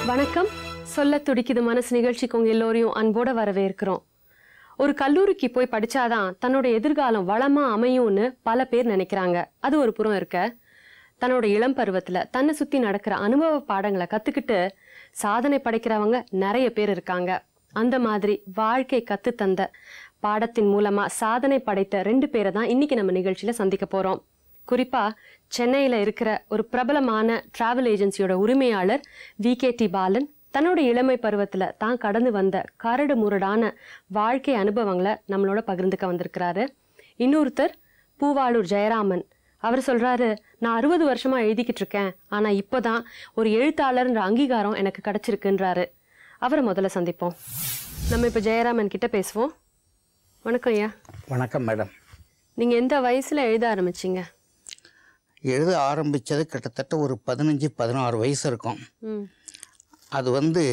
வணக்கம். சொல்ல துடிக்குது மனசு நிகழ்ச்சிக்கு உங்க எல்லோரையும் அன்போட வரவேற்கிறோம். ஒரு கல்லூரிக்கு போய் படிச்சாதான் தன்னோட எதிர்காலம் வளமா அமையும்னு பல பேர் நினைக்கிறாங்க. அது ஒரு புறம் இருக்க, தன்னோட இளம் பருவத்துல தன்னை சுத்தி நடக்கிற அனுபவ பாடங்களை கத்துக்கிட்டு சாதனை படைக்கிறவங்க நிறைய பேர் இருக்காங்க. அந்த மாதிரி வாழ்க்கை கத்து தந்த பாடத்தின் மூலமா சாதனை படைத்த 2 பேரை தான் இன்னைக்கு நம்ம நிகழ்ச்சியில சந்திக்க போறோம். குறிப்பா சென்னையில இருக்கிற ஒரு பிரபலமான டிராவல் ஏஜென்சியோட உரிமையாளர் VKT பாலன் தன்னோட இளமை பருவத்துல தான் கடந்து வந்த கரடு முரடான வாழ்க்கை அனுபவங்களை நம்மளோட பகிர்ந்துக்க வந்திருக்கிறாரு. இன்னொருத்தர் பூவாளூர் ஜெயராமன். அவர் சொல்றாரு, நான் 60 வருஷமா எழுதிக்கிட்டு இருக்கேன், ஆனா இப்பதான் ஒரு எழுத்தாளர்ன்ற அங்கீகாரம் எனக்கு கிடைச்சிருக்குன்றாரு. அவரை முதல்ல சந்திப்போம். நம்ம இப்ப ஜெயராமன் கிட்ட பேசுவோம். வணக்கம் ஐயா. வணக்கம் மேடம். நீங்க எந்த வயசுல எழுத ஆரம்பிச்சீங்க? எழுத ஆரம்பித்தது கிட்டத்தட்ட ஒரு 15-16 வயசு இருக்கும். அது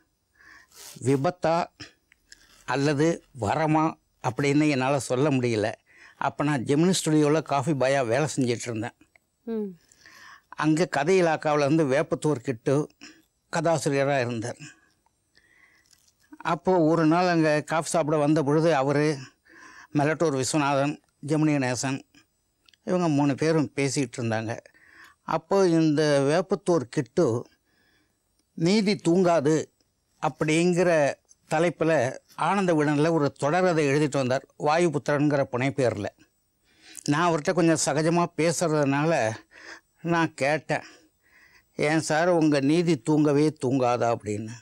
விபத்தா அல்லது வரமா அப்படின்னு என்னால் சொல்ல முடியல. அப்போ நான் ஜெமினி ஸ்டுடியோவில் காஃபி பாயாக வேலை செஞ்சிட்டு இருந்தேன். அங்கே கதை இலாக்காவில் வேப்பத்தூர் கிட்டு கதாசிரியராக இருந்தார். அப்போது ஒரு நாள் அங்கே காஃபி சாப்பிட வந்த பொழுது அவர், மெலட்டூர் விஸ்வநாதன், ஜெமினி கணேசன், இவங்க 3 பேரும் பேசிகிட்டு இருந்தாங்க. அப்போது இந்த வேப்பத்தூர் கிட்டு நீதி தூங்காது அப்படிங்கிற தலைப்பில் ஆனந்த விடனில் ஒரு தொடரதை எழுதிட்டு வந்தார், வாயுபுத்திரன்கிற புனைப்பேரில். நான் அவர்கிட்ட கொஞ்சம் சகஜமாக பேசுகிறதுனால நான் கேட்டேன், ஏன் சார் உங்கள் நீதி தூங்கவே தூங்காதா அப்படின்னு.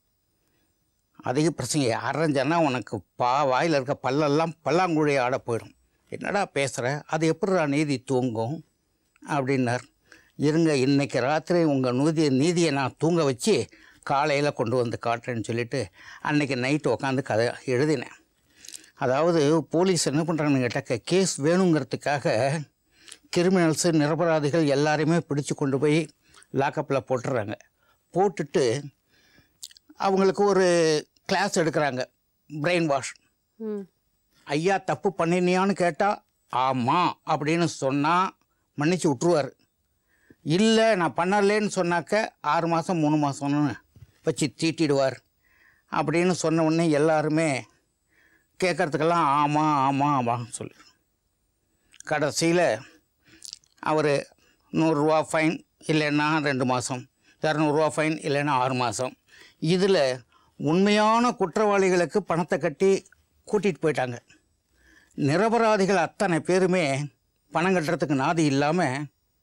அதிக பிரச்சனை அரைஞ்சனா உனக்கு வாயில் இருக்க பல்லெல்லாம் பல்லாங்குழி ஆட போயிடும், என்னடா பேசுகிற, அது எப்படிடா நீதி தூங்கும் அப்படின்னார். இருங்க, இன்றைக்கி ராத்திரி உங்கள் நீதியை நான் தூங்க வச்சு காலையில் கொண்டு வந்து காட்டுறேன்னு சொல்லிவிட்டு அன்றைக்கி நைட்டு உட்காந்து கதை எழுதினேன். அதாவது போலீஸ் என்ன பண்ணுறாங்கன்னு கேட்டாக்க, கேஸ் வேணுங்கிறதுக்காக கிரிமினல்ஸு, நிரபராதிகள் எல்லாரையுமே பிடிச்சி கொண்டு போய் லாக்கப்பில் போட்டுடுறாங்க. போட்டுட்டு அவங்களுக்கு ஒரு கிளாஸ் எடுக்கிறாங்க, பிரெயின் வாஷ். ஐயா தப்பு பண்ணினியான்னு கேட்டால் ஆமாம் அப்படின்னு சொன்னால் மன்னிச்சு விட்ருவார். இல்லை நான் பண்ணலேன்னு சொன்னாக்க 6 மாதம் 3 மாதம்னு வச்சு தீட்டிடுவார். அப்படின்னு சொன்ன உடனே எல்லாருமே கேட்குறதுக்கெல்லாம் ஆமாம் ஆமாம் ஆமான்னு சொல்லி கடைசியில் அவர் 100 ரூபா ஃபைன், இல்லைன்னா 2 மாதம், 200 ரூபா ஃபைன், இல்லைன்னா 6 மாதம். இதில் உண்மையான குற்றவாளிகளுக்கு பணத்தை கட்டி கூட்டிகிட்டு போயிட்டாங்க. நிரபராதிகள் அத்தனை பேருமே பணம் கட்டுறதுக்கு நாதி இல்லாமல்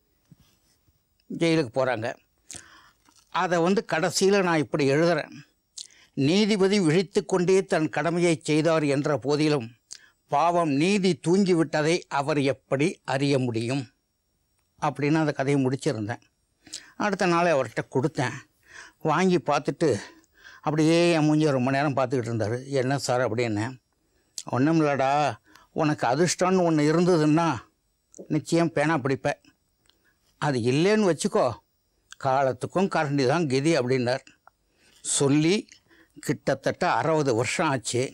ஜெயிலுக்கு போகிறாங்க. அதை கடைசியில் நான் இப்படி எழுதுகிறேன், நீதிபதி விழித்து கொண்டே தன் கடமையை செய்தார் என்ற போதிலும் பாவம் நீதி தூங்கிவிட்டதை அவர் எப்படி அறிய முடியும் அப்படின்னு அந்த கதையை முடிச்சிருந்தேன். அடுத்த நாள் அவர்கிட்ட கொடுத்தேன். வாங்கி பார்த்துட்டு அப்படியே என் மூஞ்சி 1 மணி நேரம் பார்த்துக்கிட்டு இருந்தார். என்ன சார் அப்படின்னு. ஒன்றும் இல்லடா, உனக்கு அதிர்ஷ்டம்னு ஒன்று இருந்ததுன்னா நிச்சயம் பேனா பிடிப்பேன், அது இல்லைன்னு வச்சுக்கோ காலத்துக்கும் கரண்டி தான் கதி அப்படின்னார். சொல்லி கிட்டத்தட்ட 60 வருஷம் ஆச்சு.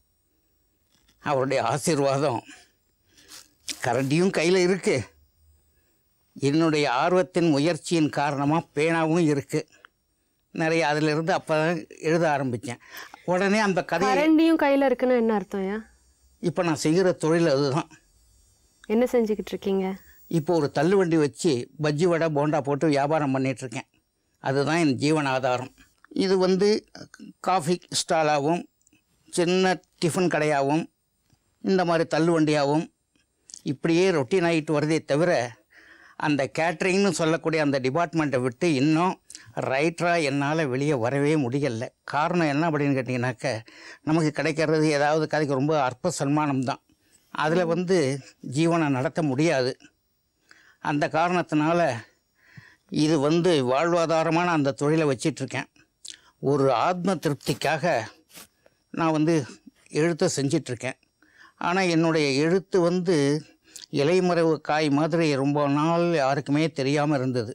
அவருடைய ஆசீர்வாதம் கரண்டியும் கையில் இருக்குது, என்னுடைய ஆர்வத்தின் முயற்சியின் காரணமாக பேனாவும் இருக்குது நிறைய. அதிலிருந்து அப்போ தான் எழுத ஆரம்பித்தேன். உடனே அந்த கதை கரண்டியும் கையில் இருக்குன்னு என்ன அர்த்தம்? இப்போ நான் செய்கிற தொழில் அதுதான். என்ன செஞ்சுக்கிட்டு இருக்கீங்க? இப்போ ஒரு தள்ளுவண்டி வச்சு பஜ்ஜி வடை போண்டா போட்டு வியாபாரம் பண்ணிகிட்ருக்கேன். அதுதான் என் ஜீவன ஆதாரம். இது காஃபி ஸ்டாலாகவும் சின்ன டிஃபன் கடையாகவும் இந்த மாதிரி தள்ளுவண்டியாகவும் இப்படியே ரொட்டீன் ஆகிட்டு வருதே தவிர அந்த கேட்ரிங்னு சொல்லக்கூடிய அந்த டிபார்ட்மெண்ட்டை விட்டு இன்னும் ரைட்டராக என்னால் வெளியே வரவே முடியலை. காரணம் என்ன அப்படின்னு கேட்டிங்கனாக்க, நமக்கு கிடைக்கிறது ஏதாவது கதைக்கு ரொம்ப அற்ப சன்மானம் தான். அதில் ஜீவனை நடத்த முடியாது. அந்த காரணத்தினால இது வாழ்வாதாரமான அந்த தொழிலை வச்சிட்ருக்கேன். ஒரு ஆத்ம திருப்திக்காக நான் எழுத்தை செஞ்சிட்ருக்கேன். ஆனால் என்னுடைய எழுத்து இலைமறைவு காய் மாதிரி ரொம்ப நாள் யாருக்குமே தெரியாமல் இருந்தது.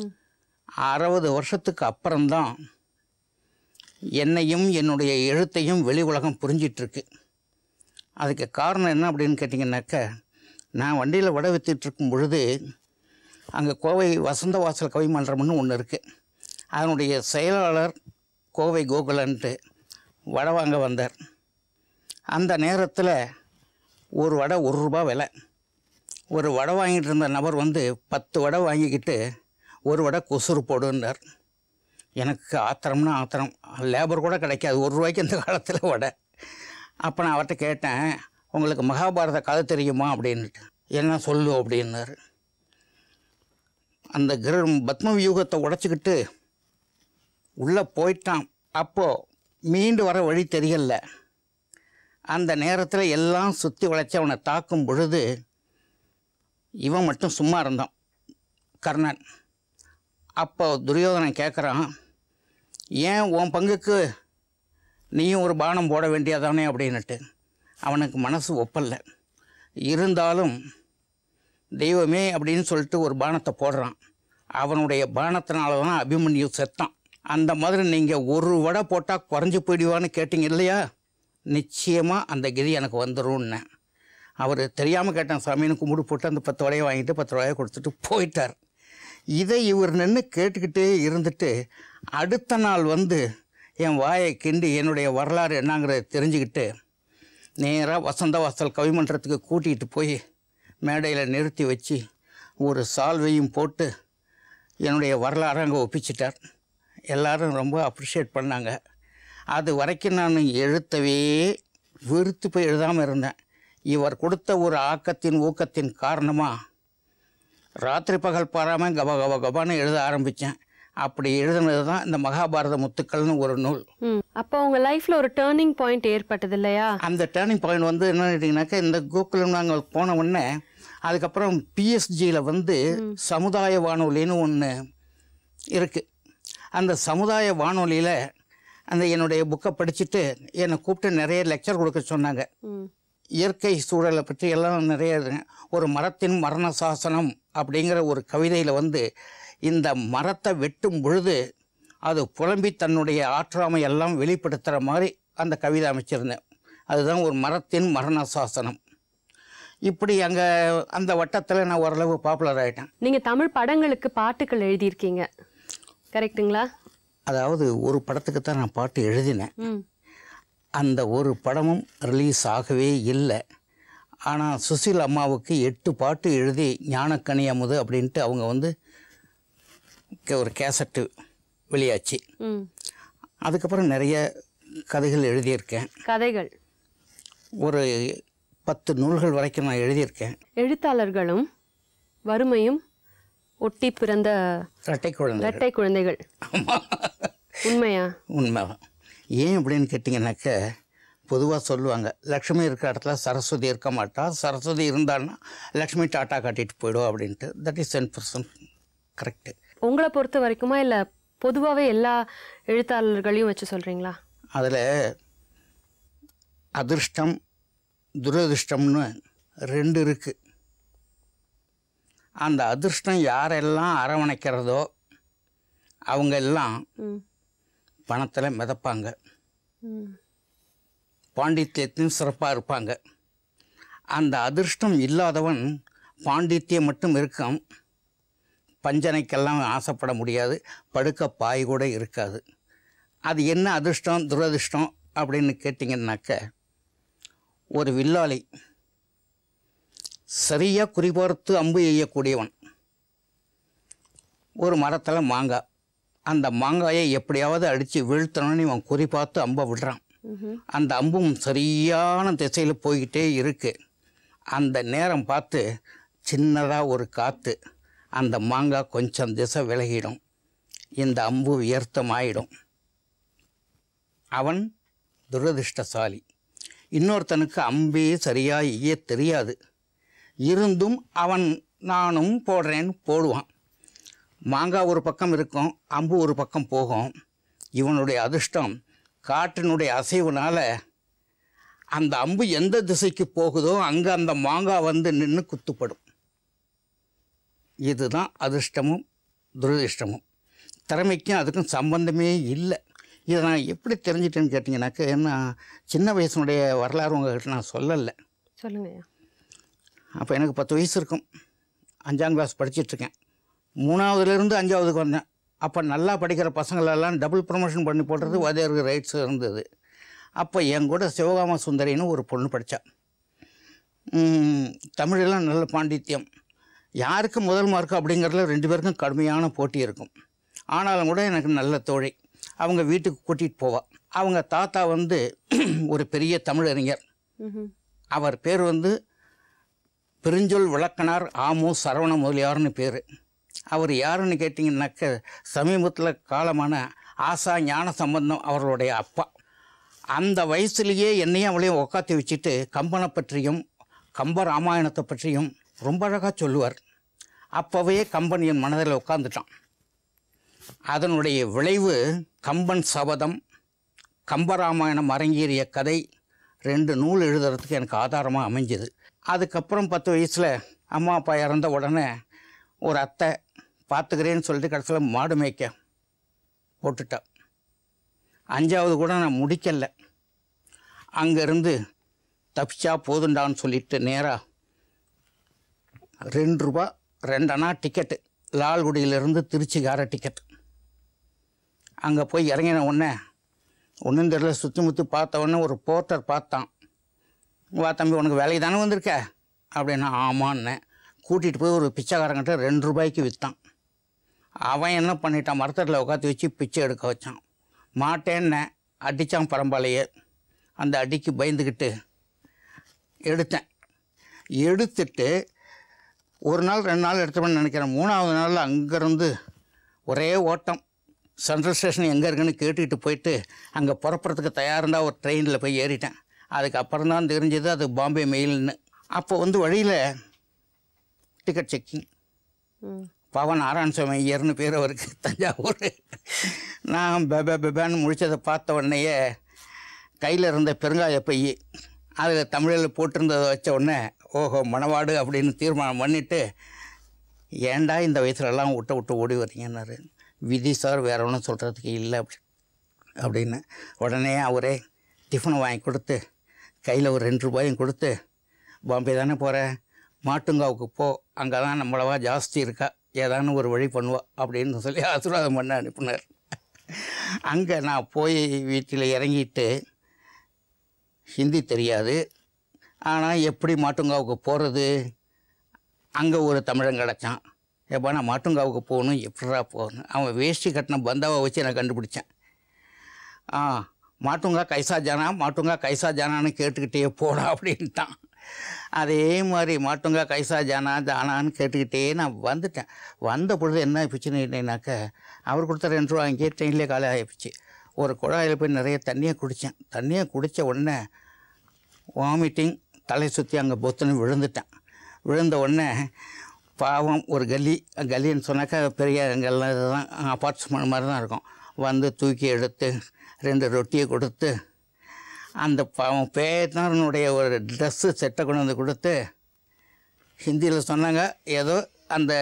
60 வருஷத்துக்கு அப்புறம்தான் என்னையும் என்னுடைய எழுத்தையும் வெளி உலகம் புரிஞ்சிட்ருக்கு. அதுக்கு காரணம் என்ன அப்படின்னு கேட்டிங்கன்னாக்க, நான் வண்டியில் வடை விற்றுட்ருக்கும் பொழுது அங்கே கோவை வசந்த வாசல் கவி மன்றம்னு ஒன்று இருக்குது. அதனுடைய செயலாளர் கோவை கோகுலன்ட்டு வடை வாங்க வந்தார். அந்த நேரத்தில் ஒரு வடை ₹1 விலை. ஒரு வடை வாங்கிட்டு இருந்த நபர் வந்து 10 வடை வாங்கிக்கிட்டு ஒரு வடை கொசுறு போடுன்னார். எனக்கு ஆத்திரம்னா ஆத்திரம். லேபர் கூட கிடைக்காது ₹1 இந்த காலத்தில் வடை. அப்போ நான் அவர்கிட்ட கேட்டேன், உங்களுக்கு மகாபாரத கதை தெரியுமா அப்படின்ட்டு. என்ன சொல்லு அப்படின்னாரு. அந்த பத்ம வியூகத்தை உடைச்சிக்கிட்டு உள்ளே போயிட்டான். அப்போது மீண்டு வர வழி தெரியல. அந்த நேரத்தில் எல்லாம் சுற்றி வளைச்சி அவனை தாக்கும் பொழுது இவன் மட்டும் சும்மா இருந்தான், கர்ணன். அப்போ துரியோதனன் கேட்குறான், ஏன் உன் பங்குக்கு நீயும் ஒரு பானம் போட வேண்டியதானே அப்படின்னுட்டு. அவனுக்கு மனசு ஒப்பல்ல. இருந்தாலும் தெய்வமே அப்படின்னு சொல்லிட்டு ஒரு பானத்தை போடுறான். அவனுடைய பானத்தினால தான் அபிமன்யு செத்தான். அந்த மாதிரி நீங்கள் ஒரு வடை போட்டால் குறைஞ்சி போயிடுவான்னு கேட்டிங்க இல்லையா, நிச்சயமாக அந்த கதி எனக்கு வந்துடும்னு. அவர் தெரியாமல் கேட்டான் சாமின்னு கும்பிடு போட்டு அந்த 10 வடையை வாங்கிட்டு 10 ரூபாயை கொடுத்துட்டு போயிட்டார். இதை இவர் நின்று கேட்டுக்கிட்டே இருந்துட்டு அடுத்த நாள் வந்து என் வாயை கிண்டி என்னுடைய வரலாறு என்னங்கிறத தெரிஞ்சுக்கிட்டு நேராக வசந்தவாசல் கவிமன்றத்துக்கு கூட்டிகிட்டு போய் மேடையில் நிறுத்தி வச்சு ஒரு சால்வையும் போட்டு என்னுடைய வரலாறை அங்கே ஒப்பிச்சிட்டார். எல்லோரும் ரொம்ப அப்ரிஷியேட் பண்ணாங்க. அது வரைக்கும் நான் எழுத்தவே வெறுத்து போய் எழுதாமல் இருந்தேன். இவர் கொடுத்த ஒரு ஆக்கத்தின் ஊக்கத்தின் காரணமாக ராத்திரி பகல் பாராமல் கபான்னு எழுத ஆரம்பித்தேன். அப்படி எழுதுனது தான் இந்த மகாபாரத முத்துக்கள்னு ஒரு நூல். அப்போ உங்கள் லைஃப்பில் ஒரு டேர்னிங் பாயிண்ட் ஏற்பட்டது இல்லையா? அந்த டேர்னிங் பாயிண்ட் வந்து என்ன கேட்டிங்கனாக்கா, இந்த கோகுலம் நாங்கள் போன உடனே அதுக்கப்புறம் பிஎஸ்ஜியில் வந்து சமுதாய வானொலின்னு ஒன்று இருக்குது. அந்த சமுதாய வானொலியில் அந்த என்னுடைய புக்கை படிச்சுட்டு என்னை கூப்பிட்டு நிறைய லெக்சர் கொடுக்க சொன்னாங்க. இயற்கை சூழலை பற்றி எல்லாம் நிறைய. ஒரு மரத்தின் மரண சாசனம் அப்படிங்கிற ஒரு கவிதையில் வந்து இந்த மரத்தை வெட்டும் பொழுது அது புலம்பி தன்னுடைய ஆற்றாமை எல்லாம் வெளிப்படுத்துகிற மாதிரி அந்த கவிதை அமைச்சிருந்தேன். அதுதான் ஒரு மரத்தின் மரண சாசனம். இப்படி அங்கே அந்த வட்டத்தில் நான் ஓரளவு பாப்புலர் ஆகிட்டேன். நீங்கள் தமிழ் படங்களுக்கு பாட்டுகள் எழுதியிருக்கீங்க, கரெக்டுங்களா? அதாவது ஒரு படத்துக்கு தான் நான் பாட்டு எழுதினேன். அந்த ஒரு படமும் ரிலீஸ் ஆகவே இல்லை. ஆனால் சுசில் அம்மாவுக்கு 8 பாட்டு எழுதி ஞானக்கனி அமுது அப்படின்ட்டு அவங்க வந்து ஒரு கேசட்டு வெளியாச்சு. அதுக்கப்புறம் நிறைய கதைகள் எழுதியிருக்கேன். கதைகள் ஒரு 10 நூல்கள் வரைக்கும் நான் எழுதியிருக்கேன். எழுத்தாளர்களும் வறுமையும் ஒட்டி பிறந்த இரட்டை குழந்தைகள். உண்மையா? உண்மைதான். ஏன் அப்படின்னு கேட்டிங்கனாக்க, பொதுவாக சொல்லுவாங்க லக்ஷ்மி இருக்கிற இடத்துல சரஸ்வதி இருக்க மாட்டா, சரஸ்வதி இருந்தான்னா லக்ஷ்மி டாட்டா காட்டிட்டு போயிடும் அப்படின்ட்டு. That is 10% correct. உங்களை பொறுத்த வரைக்குமா இல்லை பொதுவாகவே எல்லா எழுத்தாளர்களையும் வச்சு சொல்கிறீங்களா? அதில் அதிர்ஷ்டம் துரதிர்ஷ்டம்னு 2 இருக்குது. அந்த அதிர்ஷ்டம் யாரெல்லாம் அரவணைக்கிறதோ அவங்க எல்லாம் பணத்தில் மிதப்பாங்க, பாண்டித்யத்தையும் சிறப்பாக இருப்பாங்க. அந்த அதிர்ஷ்டம் இல்லாதவன் பாண்டித்யம் மட்டும் இருக்கும், பஞ்சனைக்கெல்லாம் ஆசைப்பட முடியாது, படுக்க பாய் கூட இருக்காது. அது என்ன அதிர்ஷ்டம் துரதிர்ஷ்டம் அப்படின்னு கேட்டிங்கன்னாக்க, ஒரு வில்லாளி சரியாக குறிபார்த்து அம்பு எய்யக்கூடியவன். ஒரு மரத்தில் மாங்காய், அந்த மாங்காயை எப்படியாவது அடித்து வீழ்த்தணும்னு இவன் குறிப்பார்த்து அம்பை விடுறான். அந்த அம்பும் சரியான திசையில் போய்கிட்டே இருக்கு. அந்த நேரம் பார்த்து சின்னதாக ஒரு காற்று, அந்த மாங்காய் கொஞ்சம் திசை விலகிடும், இந்த அம்பு வியர்த்தமாயிடும். அவன் துரதிர்ஷ்டசாலி. இன்னொருத்தனுக்கு அம்பே சரியாக எய்ய தெரியாது, இருந்தும் அவன் நானும் போடுறேன்னு போடுவான். மாங்காய் ஒரு பக்கம் இருக்கும், அம்பு ஒரு பக்கம் போகும். இவனுடைய அதிர்ஷ்டம் காற்றினுடைய அசைவுனால் அந்த அம்பு எந்த திசைக்கு போகுதோ அங்கே அந்த மாங்காய் வந்து நின்று குத்துப்படும். இதுதான் அதிர்ஷ்டமும் துரதிர்ஷ்டமும். திறமைக்கும் அதுக்கும் சம்பந்தமே இல்லை. இதை நான் எப்படி தெரிஞ்சிட்டேன்னு கேட்டிங்கனாக்க, ஏன்னா சின்ன வயசுனுடைய வரலாறு உங்கள்கிட்ட நான் சொல்லலை. சொல்லுங்க. அப்போ எனக்கு 10 வயசு இருக்கும், 5ஆம் கிளாஸ் படிச்சிட்ருக்கேன். 3ஆவதுலேருந்து 5ஆவதுக்கு வந்தேன். அப்போ நல்லா படிக்கிற பசங்களெல்லாம் டபுள் ப்ரமோஷன் பண்ணி போடுறது வாத்தியாருக்கு ரைட்ஸ் இருந்தது. அப்போ என் கூட சிவகாம சுந்தரின்னு ஒரு பொண்ணு படித்தா. தமிழெல்லாம் நல்ல பாண்டித்யம். யாருக்கு முதல் மார்க்கு அப்படிங்கிறதுல 2 பேருக்கும் கடுமையான போட்டி இருக்கும். ஆனாலும் கூட எனக்கு நல்ல தோழி. அவங்க வீட்டுக்கு கூட்டிகிட்டு போவாள். அவங்க தாத்தா வந்து ஒரு பெரிய தமிழறிஞர். அவர் பேர் வந்து பெருஞ்சொல் விளக்கனார் ஆமு சரவண முதலியார்னு பேர். அவர் யாருன்னு கேட்டிங்கன்னாக்க சமீபத்தில் காலமான ஆசா ஞான சம்பந்தம் அவர்களுடைய அப்பா. அந்த வயசுலேயே என்னையும் அவளையும் உட்காத்தி வச்சுட்டு கம்பனை பற்றியும் கம்ப ராமாயணத்தை பற்றியும் ரொம்ப அழகாக சொல்லுவார். அப்போவே கம்பன் என் மனதில் உட்காந்துட்டான். அதனுடைய விளைவு கம்பன் சபதம், கம்பராமாயணம் அரங்கேறிய கதை 2 நூல் எழுதுறதுக்கு எனக்கு ஆதாரமாக அமைஞ்சுது. அதுக்கப்புறம் 10 வயசில் அம்மா அப்பா இறந்த உடனே ஒரு அத்தை பார்த்துக்கிறேன்னு சொல்லிட்டு கடைசியில் மாடு மேய்க்க போட்டுட்டா. 5ஆவது கூட நான் முடிக்கலை. அங்கேருந்து தப்பிச்சா போதுண்டான்னு சொல்லிட்டு நேராக 2 ரூபா 2 அணா டிக்கெட்டு, லால்குடியிலேருந்து திருச்சிக்கார டிக்கெட். அங்கே போய் இறங்கின உடனே ஒன்றும் தெரியல, சுற்றி முற்றி பார்த்த உடனே ஒரு போர்ட்டர் பார்த்தான். வா தம்பி, உனக்கு வேலைக்கு தானே வந்திருக்க அப்படின்னா ஆமான்னு கூட்டிகிட்டு போய் ஒரு பிச்சைக்காரங்கிட்ட 2 ரூபாய்க்கு விற்றான். அவன் என்ன பண்ணிட்டான், மரத்தட்டில் உட்காந்து வச்சு பிச்சை எடுக்க வச்சான். மாட்டேன்னு அடித்தான் பரம்பாலையே. அந்த அடிக்கு பயந்துக்கிட்டு எடுத்தேன். எடுத்துட்டு 1 நாள் 2 நாள் எடுத்தோம்னு நினைக்கிறேன். 3ஆவது நாளில் அங்கேருந்து ஒரே ஓட்டம். சென்ட்ரல் ஸ்டேஷன் எங்கே இருக்குன்னு கேட்டுக்கிட்டு போயிட்டு அங்கே புறப்புறத்துக்கு தயாரிருந்தால் ஒரு ட்ரெயினில் போய் ஏறிட்டேன். அதுக்கப்புறம் தான் தெரிஞ்சது அது பாம்பே மெயில்னு. அப்போ வந்து வழியில் டிக்கெட் செக்கிங். பவன் நாராயணசாமி ஐயர்னு பேர் அவருக்கு, தஞ்சாவூர். நான் பெபான்னு முடித்ததை பார்த்த உடனேயே கையில் இருந்த பெருங்காய பை அதில் தமிழில் போட்டிருந்ததை வச்ச உடனே ஓஹோ மணவாடு அப்படின்னு தீர்மானம் பண்ணிவிட்டு, ஏண்டா இந்த வயசுலலாம் விட்டு ஓடி வரீங்கன்னாரு. விதி சார், வேறு ஒன்றும் சொல்கிறதுக்கு இல்லை அப்படின்னு. உடனே அவரே டிஃபனை வாங்கி கொடுத்து கையில் ஒரு 2 ரூபாயும் கொடுத்து, பாம்பே தானே போகிறேன், மாட்டுங்காவுக்கு போ, அங்கே தான் நம்மளவா ஜாஸ்தி இருக்கா, ஏதானு ஒரு வழி பண்ணுவா அப்படின்னு சொல்லி ஆசீர்வாதம் பண்ண அனுப்பினார். அங்கே நான் போய் வீட்டில் இறங்கிட்டு, ஹிந்தி தெரியாது, ஆனால் எப்படி மாட்டுங்காவுக்கு போகிறது, அங்கே ஒரு தமிழன் கிடச்சான். எப்போ நான் மாட்டுங்காவுக்கு போகணும், எப்படா போகணும், அவன் வேஷ்டி கட்டின பந்தாவை வச்சு நான் கண்டுபிடிச்சேன். மாட்டுங்கா கைசா ஜானா, மாட்டுங்கா கைசா ஜானான்னு கேட்டுக்கிட்டே போடா அப்படின்ட்டான். அதே மாதிரி மாட்டுங்கா கைசா ஜானா ஜானான்னு கேட்டுக்கிட்டே நான் வந்துட்டேன். வந்த பொழுது என்ன ஆகிப்போச்சுன்னாக்க, அவர் கொடுத்த 2 ரூபா அங்கேயே ட்ரெயின்லேயே காலை ஆகிப்போச்சு. ஒரு குழாயில் போய் நிறைய தண்ணியை குடித்தேன். தண்ணியை குடித்த உடனே வாமிட்டிங், தலை சுற்றி அங்கே பொத்துன்னு விழுந்துட்டேன். விழுந்த உடனே பாவம் ஒரு கல்லின்னு சொன்னாக்கா பெரிய எங்கெல்லாம் இதுதான் அப்பார்ட்மெண்ட் மாதிரி தான் இருக்கும். வந்து தூக்கி எடுத்து 2 ரொட்டியை கொடுத்து, அந்த பாவம் பேத்தனுடைய ஒரு ட்ரெஸ்ஸு செட்டை கொண்டு வந்து கொடுத்து, ஹிந்தியில் சொன்னாங்க. ஏதோ அந்த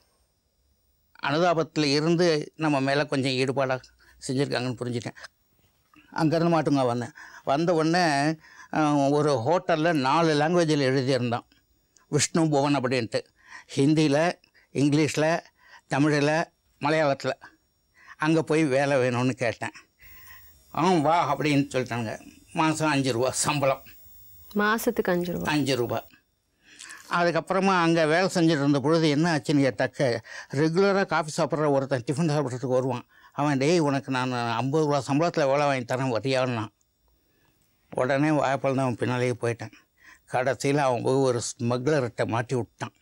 அனுதாபத்தில் இருந்து நம்ம மேலே கொஞ்சம் ஈடுபாடாக செஞ்சுருக்காங்கன்னு புரிஞ்சுட்டேன். அங்கேருந்து மாட்டுங்க வந்தேன். வந்த உடனே ஒரு ஹோட்டலில் 4 லாங்குவேஜில் எழுதியிருந்தான், விஷ்ணு புவன் அப்படின்ட்டு. ஹிந்தியில், இங்கிலீஷில், தமிழில், மலையாளத்தில். அங்கே போய் வேலை வேணும்னு கேட்டேன். வா அப்படின்னு சொல்லிட்டாங்க. மாதம் 5 ரூபா சம்பளம். மாதத்துக்கு 5 ரூபா. அதுக்கப்புறமா அங்கே வேலை செஞ்சுட்டு இருந்த பொழுது என்ன ஆச்சுன்னு கேட்டாக்க, ரெகுலராக காஃபி சாப்பிட்ற ஒருத்தன் டிஃபன் சாப்பிட்றதுக்கு வருவான். அவன் டேய் உனக்கு நான் 50 ரூபா சம்பளத்தில் வேலை வாங்கி தரேன் வரியான்னா. உடனே வாய்ப்பால் தான் அவன் பின்னாலேயே போயிட்டேன். கடைசியில் அவன் போய் ஒரு ஸ்மக்லர்கிட்ட மாட்டி விட்டான்.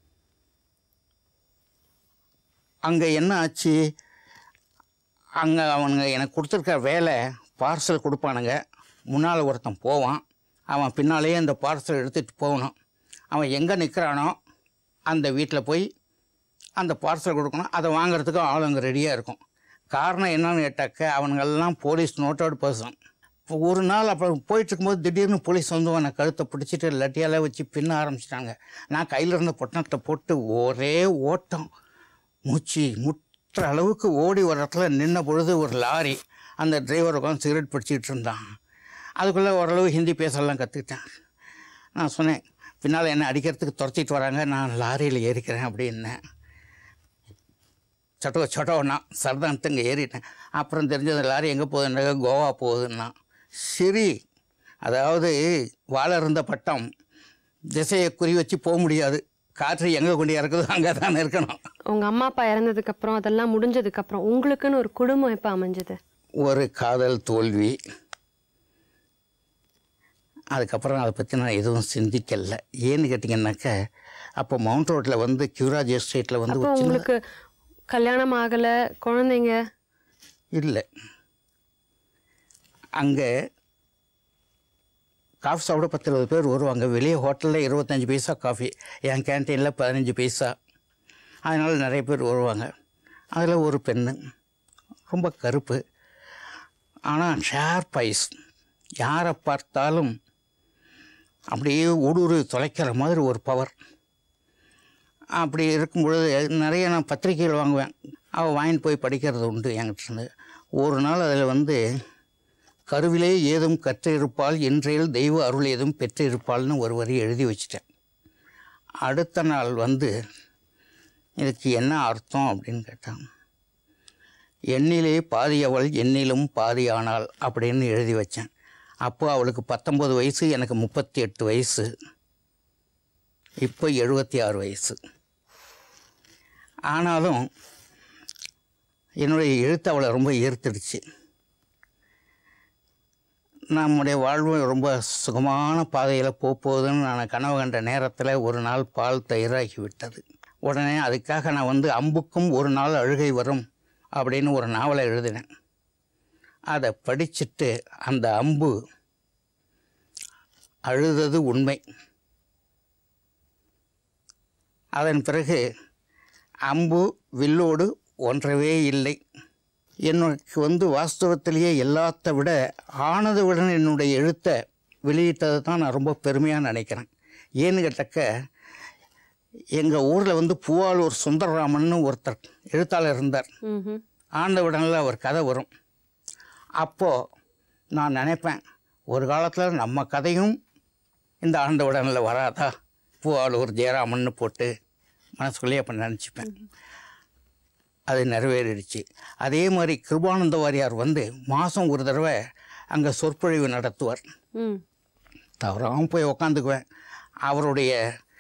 அங்கே என்ன ஆச்சு, அங்கே அவனுங்க எனக்கு கொடுத்துருக்க வேலை பார்சல் கொடுப்பானுங்க. முன்னால் ஒருத்தன் போவான், அவன் பின்னாலேயே அந்த பார்சல் எடுத்துகிட்டு போகணும். அவன் எங்கே நிற்கிறானோ அந்த வீட்டில் போய் அந்த பார்சல் கொடுக்கணும். அதை வாங்கிறதுக்கு ஆளுங்க ரெடியாக இருக்கும். காரணம் என்னன்னு கேட்டாக்க, அவனுங்கெல்லாம் போலீஸ் நோட்டோடு பர்சன். இப்போ ஒரு நாள் அப்புறம் போயிட்டுருக்கும்போது திடீர்னு போலீஸ் வந்து அவனை கழுத்தை பிடிச்சிட்டு லட்டியால் வச்சு பின்ன ஆரம்பிச்சிட்டாங்க. நான் கையில் இருந்த பொட்டணத்தை போட்டு ஒரே ஓட்டம், மூச்சு முற்ற அளவுக்கு ஓடி ஒரு இடத்துல நின்ன பொழுது ஒரு லாரி, அந்த டிரைவர் உட்காந்து சிகரெட் பிடிச்சிக்கிட்டு இருந்தான். அதுக்குள்ளே ஓரளவு ஹிந்தி பேசலாம் கற்றுக்கிட்டேன். நான் சொன்னேன், பின்னால் என்னை அடிக்கிறதுக்கு துரத்திட்டு வராங்க, நான் லாரியில் ஏறிக்கிறேன் அப்படின்னேன். சட்டோன்னா சரதானத்து இங்கே ஏறிட்டேன். அப்புறம் தெரிஞ்சது எல்லாரும் எங்கே போகுதுன்னாக்க கோவா போகுதுன்னா. சரி, அதாவது வாழ இருந்த பட்டம் திசையை குறி வச்சு போக முடியாது. காற்று எங்கே கொண்டு இறக்குதோ அங்கே தானே இருக்கணும். உங்கள் அம்மா அப்பா இறந்ததுக்கப்புறம் அதெல்லாம் முடிஞ்சதுக்கப்புறம் உங்களுக்குன்னு ஒரு குடும்பம் எப்போ அமைஞ்சது? ஒரு காதல் தோல்வி. அதுக்கப்புறம் அதை பற்றி நான் எதுவும் சிந்திக்கல. ஏன்னு கேட்டிங்கன்னாக்க அப்போ மவுண்ட் ரோட்டில் வந்து கியூராஜ் எஸ்டேட்டில் வந்து உங்களுக்கு கல்யாணம் ஆகலை, குழந்தைங்க இல்லை. அங்கே காஃபி சாப்பிட 10-20 பேர் வருவாங்க. வெளியே ஹோட்டலில் 25 பைசா காஃபி, என் கேன்டீனில் 15 பைசா. அதனால் நிறைய பேர் வருவாங்க. அதில் ஒரு பெண்ணு ரொம்ப கருப்பு, ஆனால் ஷார்ப் ஐஸ், யாரை பார்த்தாலும் அப்படியே ஊடுருவி தொலைக்கிற மாதிரி ஒரு பவர். அப்படி இருக்கும் பொழுது நிறைய நான் பத்திரிக்கைகள் வாங்குவேன். அவள் வாங்கிட்டு போய் படிக்கிறது உண்டு என்கிட்ட இருந்து. ஒரு நாள் அதில் வந்து கருவிலே ஏதும் கற்றிருப்பாள், இன்றையில் தெய்வ அருள் ஏதும் பெற்றிருப்பாள்னு ஒரு வரி எழுதி வச்சிட்டேன். அடுத்த நாள் வந்து இதுக்கு என்ன அர்த்தம் அப்படின்னு கேட்டான். எண்ணிலே பாதியவள் என்னிலும் பாதியானாள் அப்படின்னு எழுதி வச்சேன். அப்போது அவளுக்கு 19 வயசு, எனக்கு 38 வயசு, இப்போ 76 வயசு. ஆனாலும் என்னுடைய எழுத்து அவளை ரொம்ப ஈர்த்துடுச்சு. நம்முடைய வாழ்வு ரொம்ப சுகமான பாதையில் போகுதுன்னு நான் கனவு கண்ட நேரத்தில் ஒரு நாள் பால் தயிராகி விட்டது. உடனே அதுக்காக நான் வந்து அம்புக்கும் ஒரு நாள் அழுகை வரும் அப்படின்னு ஒரு நாவலை எழுதினேன். அதை படிச்சுட்டு அந்த அம்பு அழுதது உண்மை. அதன் பிறகு அம்பு வில்லோடு ஒன்றவே இல்லை. எனக்கு வந்து வாஸ்தவத்திலேயே எல்லாத்த விட ஆனதுடன் என்னுடைய எழுத்தை வெளியிட்டது தான் நான் ரொம்ப பெருமையாக நினைக்கிறேன். ஏன்னு கேட்டக்க எங்கள் ஊரில் வந்து பூவாலூர் சுந்தரராமன் ஒருத்தர் எழுத்தாளர் இருந்தார். ஆண்டவுடனில் அவர் கதை வரும். அப்போது நான் நினைப்பேன், ஒரு காலத்தில் நம்ம கதையும் இந்த ஆண்டவுடனில் வராதா, பூவாலூர் ஜெயராமன்னு போட்டு மனசுக்குள்ளேயே அப்போ நினச்சிப்பேன். அது நிறைவேறிடுச்சு. அதே மாதிரி கிருபானந்த வாரியார் வந்து மாதம் ஒரு தடவை அங்கே சொற்பொழிவு நடத்துவார். தவறாமல் போய் உக்காந்துக்குவேன். அவருடைய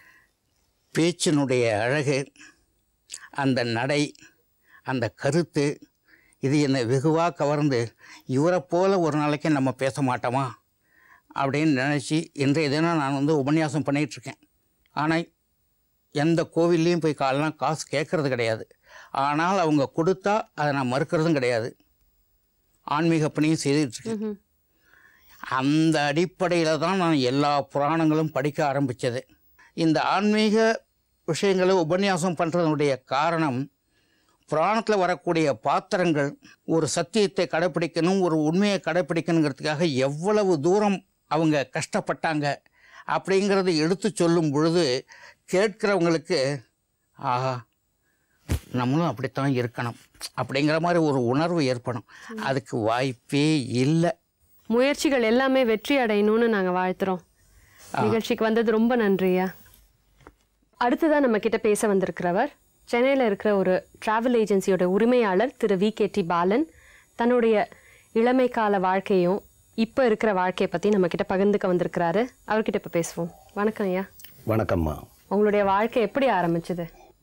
பேச்சினுடைய அழகு, அந்த நடை, அந்த கருத்து, இது என்னை வெகுவாக கவர்ந்து இவரை போல் ஒரு நாளைக்கு நம்ம பேச மாட்டோமா அப்படின்னு நினச்சி இன்றைய தினம் நான் வந்து உபன்யாசம் பண்ணிகிட்ருக்கேன். ஆனால் எந்த கோவில்லையும் போய் காசு கேட்குறது கிடையாது. ஆனால் அவங்க கொடுத்தா அதை நான் மறுக்கிறதும் கிடையாது. ஆன்மீக பணியும் செய்துட்ருக்கேன். அந்த அடிப்படையில் தான் நான் எல்லா புராணங்களும் படிக்க ஆரம்பித்தது. இந்த ஆன்மீக விஷயங்களை உபன்யாசம் பண்ணுறதுனுடைய காரணம், புராணத்தில் வரக்கூடிய பாத்திரங்கள் ஒரு சத்தியத்தை கடைப்பிடிக்கணும், ஒரு உண்மையை கடைப்பிடிக்கணுங்கிறதுக்காக எவ்வளவு தூரம் அவங்க கஷ்டப்பட்டாங்க அப்படிங்கிறத எடுத்து சொல்லும் பொழுது கேட்குறவங்களுக்கு ஆஹா நம்மளும் அப்படித்தான் இருக்கணும் அப்படிங்கிற மாதிரி ஒரு உணர்வு ஏற்படும். அதுக்கு வாய்ப்பே இல்லை. முயற்சிகள் எல்லாமே வெற்றி அடையணும்னு நாங்கள் வாழ்த்துறோம். நிகழ்ச்சிக்கு வந்தது ரொம்ப நன்றியா. அடுத்ததான் நம்ம கிட்ட பேச வந்திருக்கிறவர் சென்னையில் இருக்கிற ஒரு டிராவல் ஏஜென்சியோட உரிமையாளர் திரு VKT பாலன். தன்னுடைய இளமை கால வாழ்க்கையும் இப்போ இருக்கிற வாழ்க்கையை பற்றி நம்ம கிட்ட பகிர்ந்துக்க வந்திருக்கிறாரு. அவர்கிட்ட இப்போ பேசுவோம். வணக்கம் ஐயா. வணக்கம்மா. உங்களுடைய வாழ்க்கை எப்படி ஆரம்பிச்சது?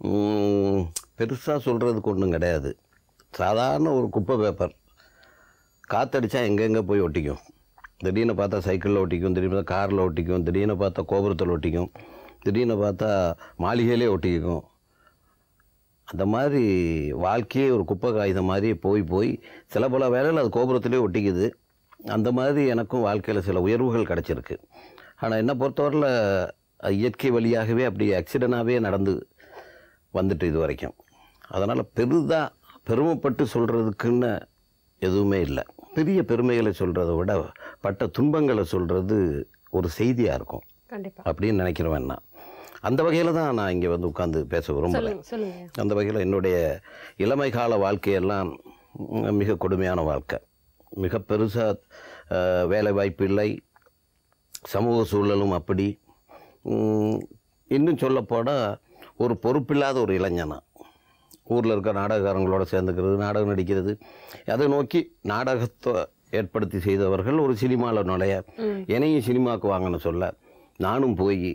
பெருசாக சொல்கிறதுக்கு ஒன்றும் கிடையாது. சாதாரண ஒரு குப்பை பேப்பர் காற்றடிச்சா எங்கெங்கே போய் ஒட்டிக்கும். திடீர்னு பார்த்தா சைக்கிளில் ஒட்டிக்கும், திடீர்னு பார்த்தா காரில் ஒட்டிக்கும், திடீர்னு பார்த்தா கோபுரத்தில் ஒட்டிக்கும், திடீர்னு பார்த்தா மாளிகையிலே ஒட்டிக்கும். அந்த மாதிரி வாழ்க்கையே ஒரு குப்பை காகிதம் மாதிரி போய் சில பல வேலையில் அது கோபுரத்திலே ஒட்டிக்குது. அந்த மாதிரி எனக்கும் வாழ்க்கையில் சில உயர்வுகள் கிடச்சிருக்கு. ஆனால் என்னை பொறுத்தவரையில் இயற்கை வழியாகவே அப்படி ஆக்சிடெண்ட்டாகவே நடந்து வந்துட்டு இது வரைக்கும். அதனால் பெருமைப்பட்டு சொல்கிறதுக்குன்னு எதுவுமே இல்லை. பெரிய பெருமைகளை சொல்கிறத விட பட்ட துன்பங்களை சொல்கிறது ஒரு செய்தியாக இருக்கும் அப்படின்னு நினைக்கிறவன் நான். அந்த வகையில் தான் நான் இங்கே வந்து உட்காந்து பேச விரும்புகிறேன். அந்த வகையில் என்னுடைய இளமை கால வாழ்க்கையெல்லாம் மிக கொடுமையான வாழ்க்கை. மிக பெருசாக வேலை வாய்ப்பு இல்லை, சமூக சூழலும் அப்படி. இன்னும் சொல்லப்போனால் ஒரு பொறுப்பில்லாத ஒரு இளைஞனா, ஊரில் இருக்க நாடகக்காரங்களோட சேர்ந்துக்கிறது, நாடகம் நடிக்கிறது, அதை நோக்கி நாடகத்தை ஏற்படுத்தி செய்தவர்கள் ஒரு சினிமாவில் நுழைய என்னையும் சினிமாவுக்கு வாங்கன்னு சொல்ல நானும் போய்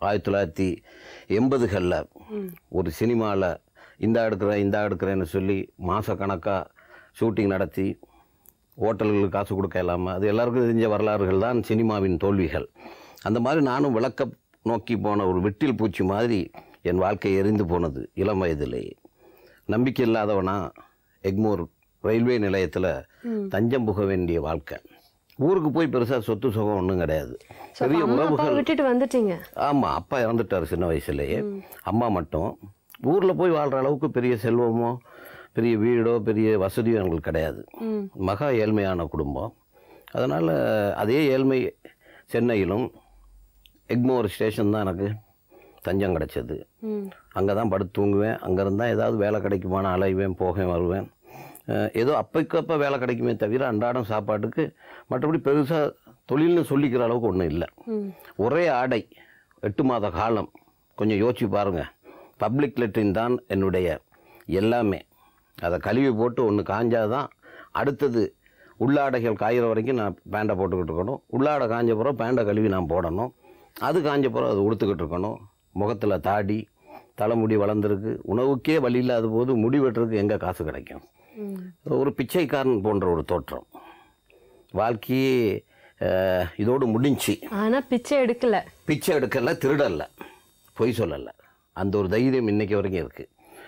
1980களில் ஒரு சினிமாவில் இந்த எடுக்கிறேன்னு சொல்லி மாதக்கணக்காக ஷூட்டிங் நடத்தி ஹோட்டல்களுக்கு காசு கொடுக்க இல்லாமல், அது எல்லாருக்கும் தெரிஞ்ச வரலாறுகள் தான் சினிமாவின் தோல்விகள். அந்த மாதிரி நானும் விளக்க நோக்கி போன ஒரு வெட்டில் பூச்சி மாதிரி என் வாழ்க்கை எரிந்து போனது இளம் வயதிலேயே. நம்பிக்கை இல்லாதவனா எக்மோர் ரயில்வே நிலையத்தில் தஞ்சம் புக வேண்டிய வாழ்க்கை. ஊருக்கு போய் பெருசாக சொத்து சுகம் ஒன்றும் கிடையாது. பெரிய உறவுகள் விட்டுட்டு வந்துட்டீங்க. ஆமாம், அப்பா இறந்துட்டார் சின்ன வயசுலேயே. அம்மா மட்டும். ஊரில் போய் வாழ்கிற அளவுக்கு பெரிய செல்வமோ பெரிய வீடோ பெரிய வசதியோ எங்களுக்கு கிடையாது. மகா ஏழ்மையான குடும்பம். அதனால் அதே ஏழ்மை சென்னையிலும் எக்மோர் ஸ்டேஷன் தான் எனக்கு தஞ்சம் கிடச்சது. அங்கே தான் படுத்து தூங்குவேன். அங்கேருந்தான் ஏதாவது வேலை கிடைக்குமான அலைவேன், போகேன், வருவேன். ஏதோ அப்பைக்கப்போ வேலை கிடைக்குமே தவிர அன்றாடம் சாப்பாட்டுக்கு மற்றபடி பெருசாக தொழில்னு சொல்லிக்கிற அளவுக்கு ஒன்றும் இல்லை. ஒரே ஆடை 8 மாத காலம். கொஞ்சம் யோசிச்சு பாருங்கள். பப்ளிக் லெட்ரின் தான் என்னுடைய எல்லாமே. அதை கழுவி போட்டு ஒன்று காஞ்சாதான் அடுத்தது உள்ளாடைகள் காய்கிற வரைக்கும் நான் பேண்டை போட்டுக்கிட்டு இருக்கணும். உள்ளாடை காஞ்ச பிறகு பேண்டை கழுவி நான் போடணும். அது காஞ்ச பிறகு அது உடுத்துக்கிட்டு இருக்கணும். முகத்தில் தாடி தலைமுடி வளர்ந்துருக்கு. உணவுக்கே வழி இல்லாத போது முடி வெட்டுறதுக்கு எங்கே காசு கிடைக்கும்? ஒரு பிச்சைக்காரன் போன்ற ஒரு தோற்றம். வாழ்க்கையே இதோடு முடிஞ்சு. ஆனால் பிச்சை எடுக்கல, திருடல்ல, பொய் சொல்லலை. அந்த ஒரு தைரியம் இன்றைக்கி வரைக்கும் இருக்குது.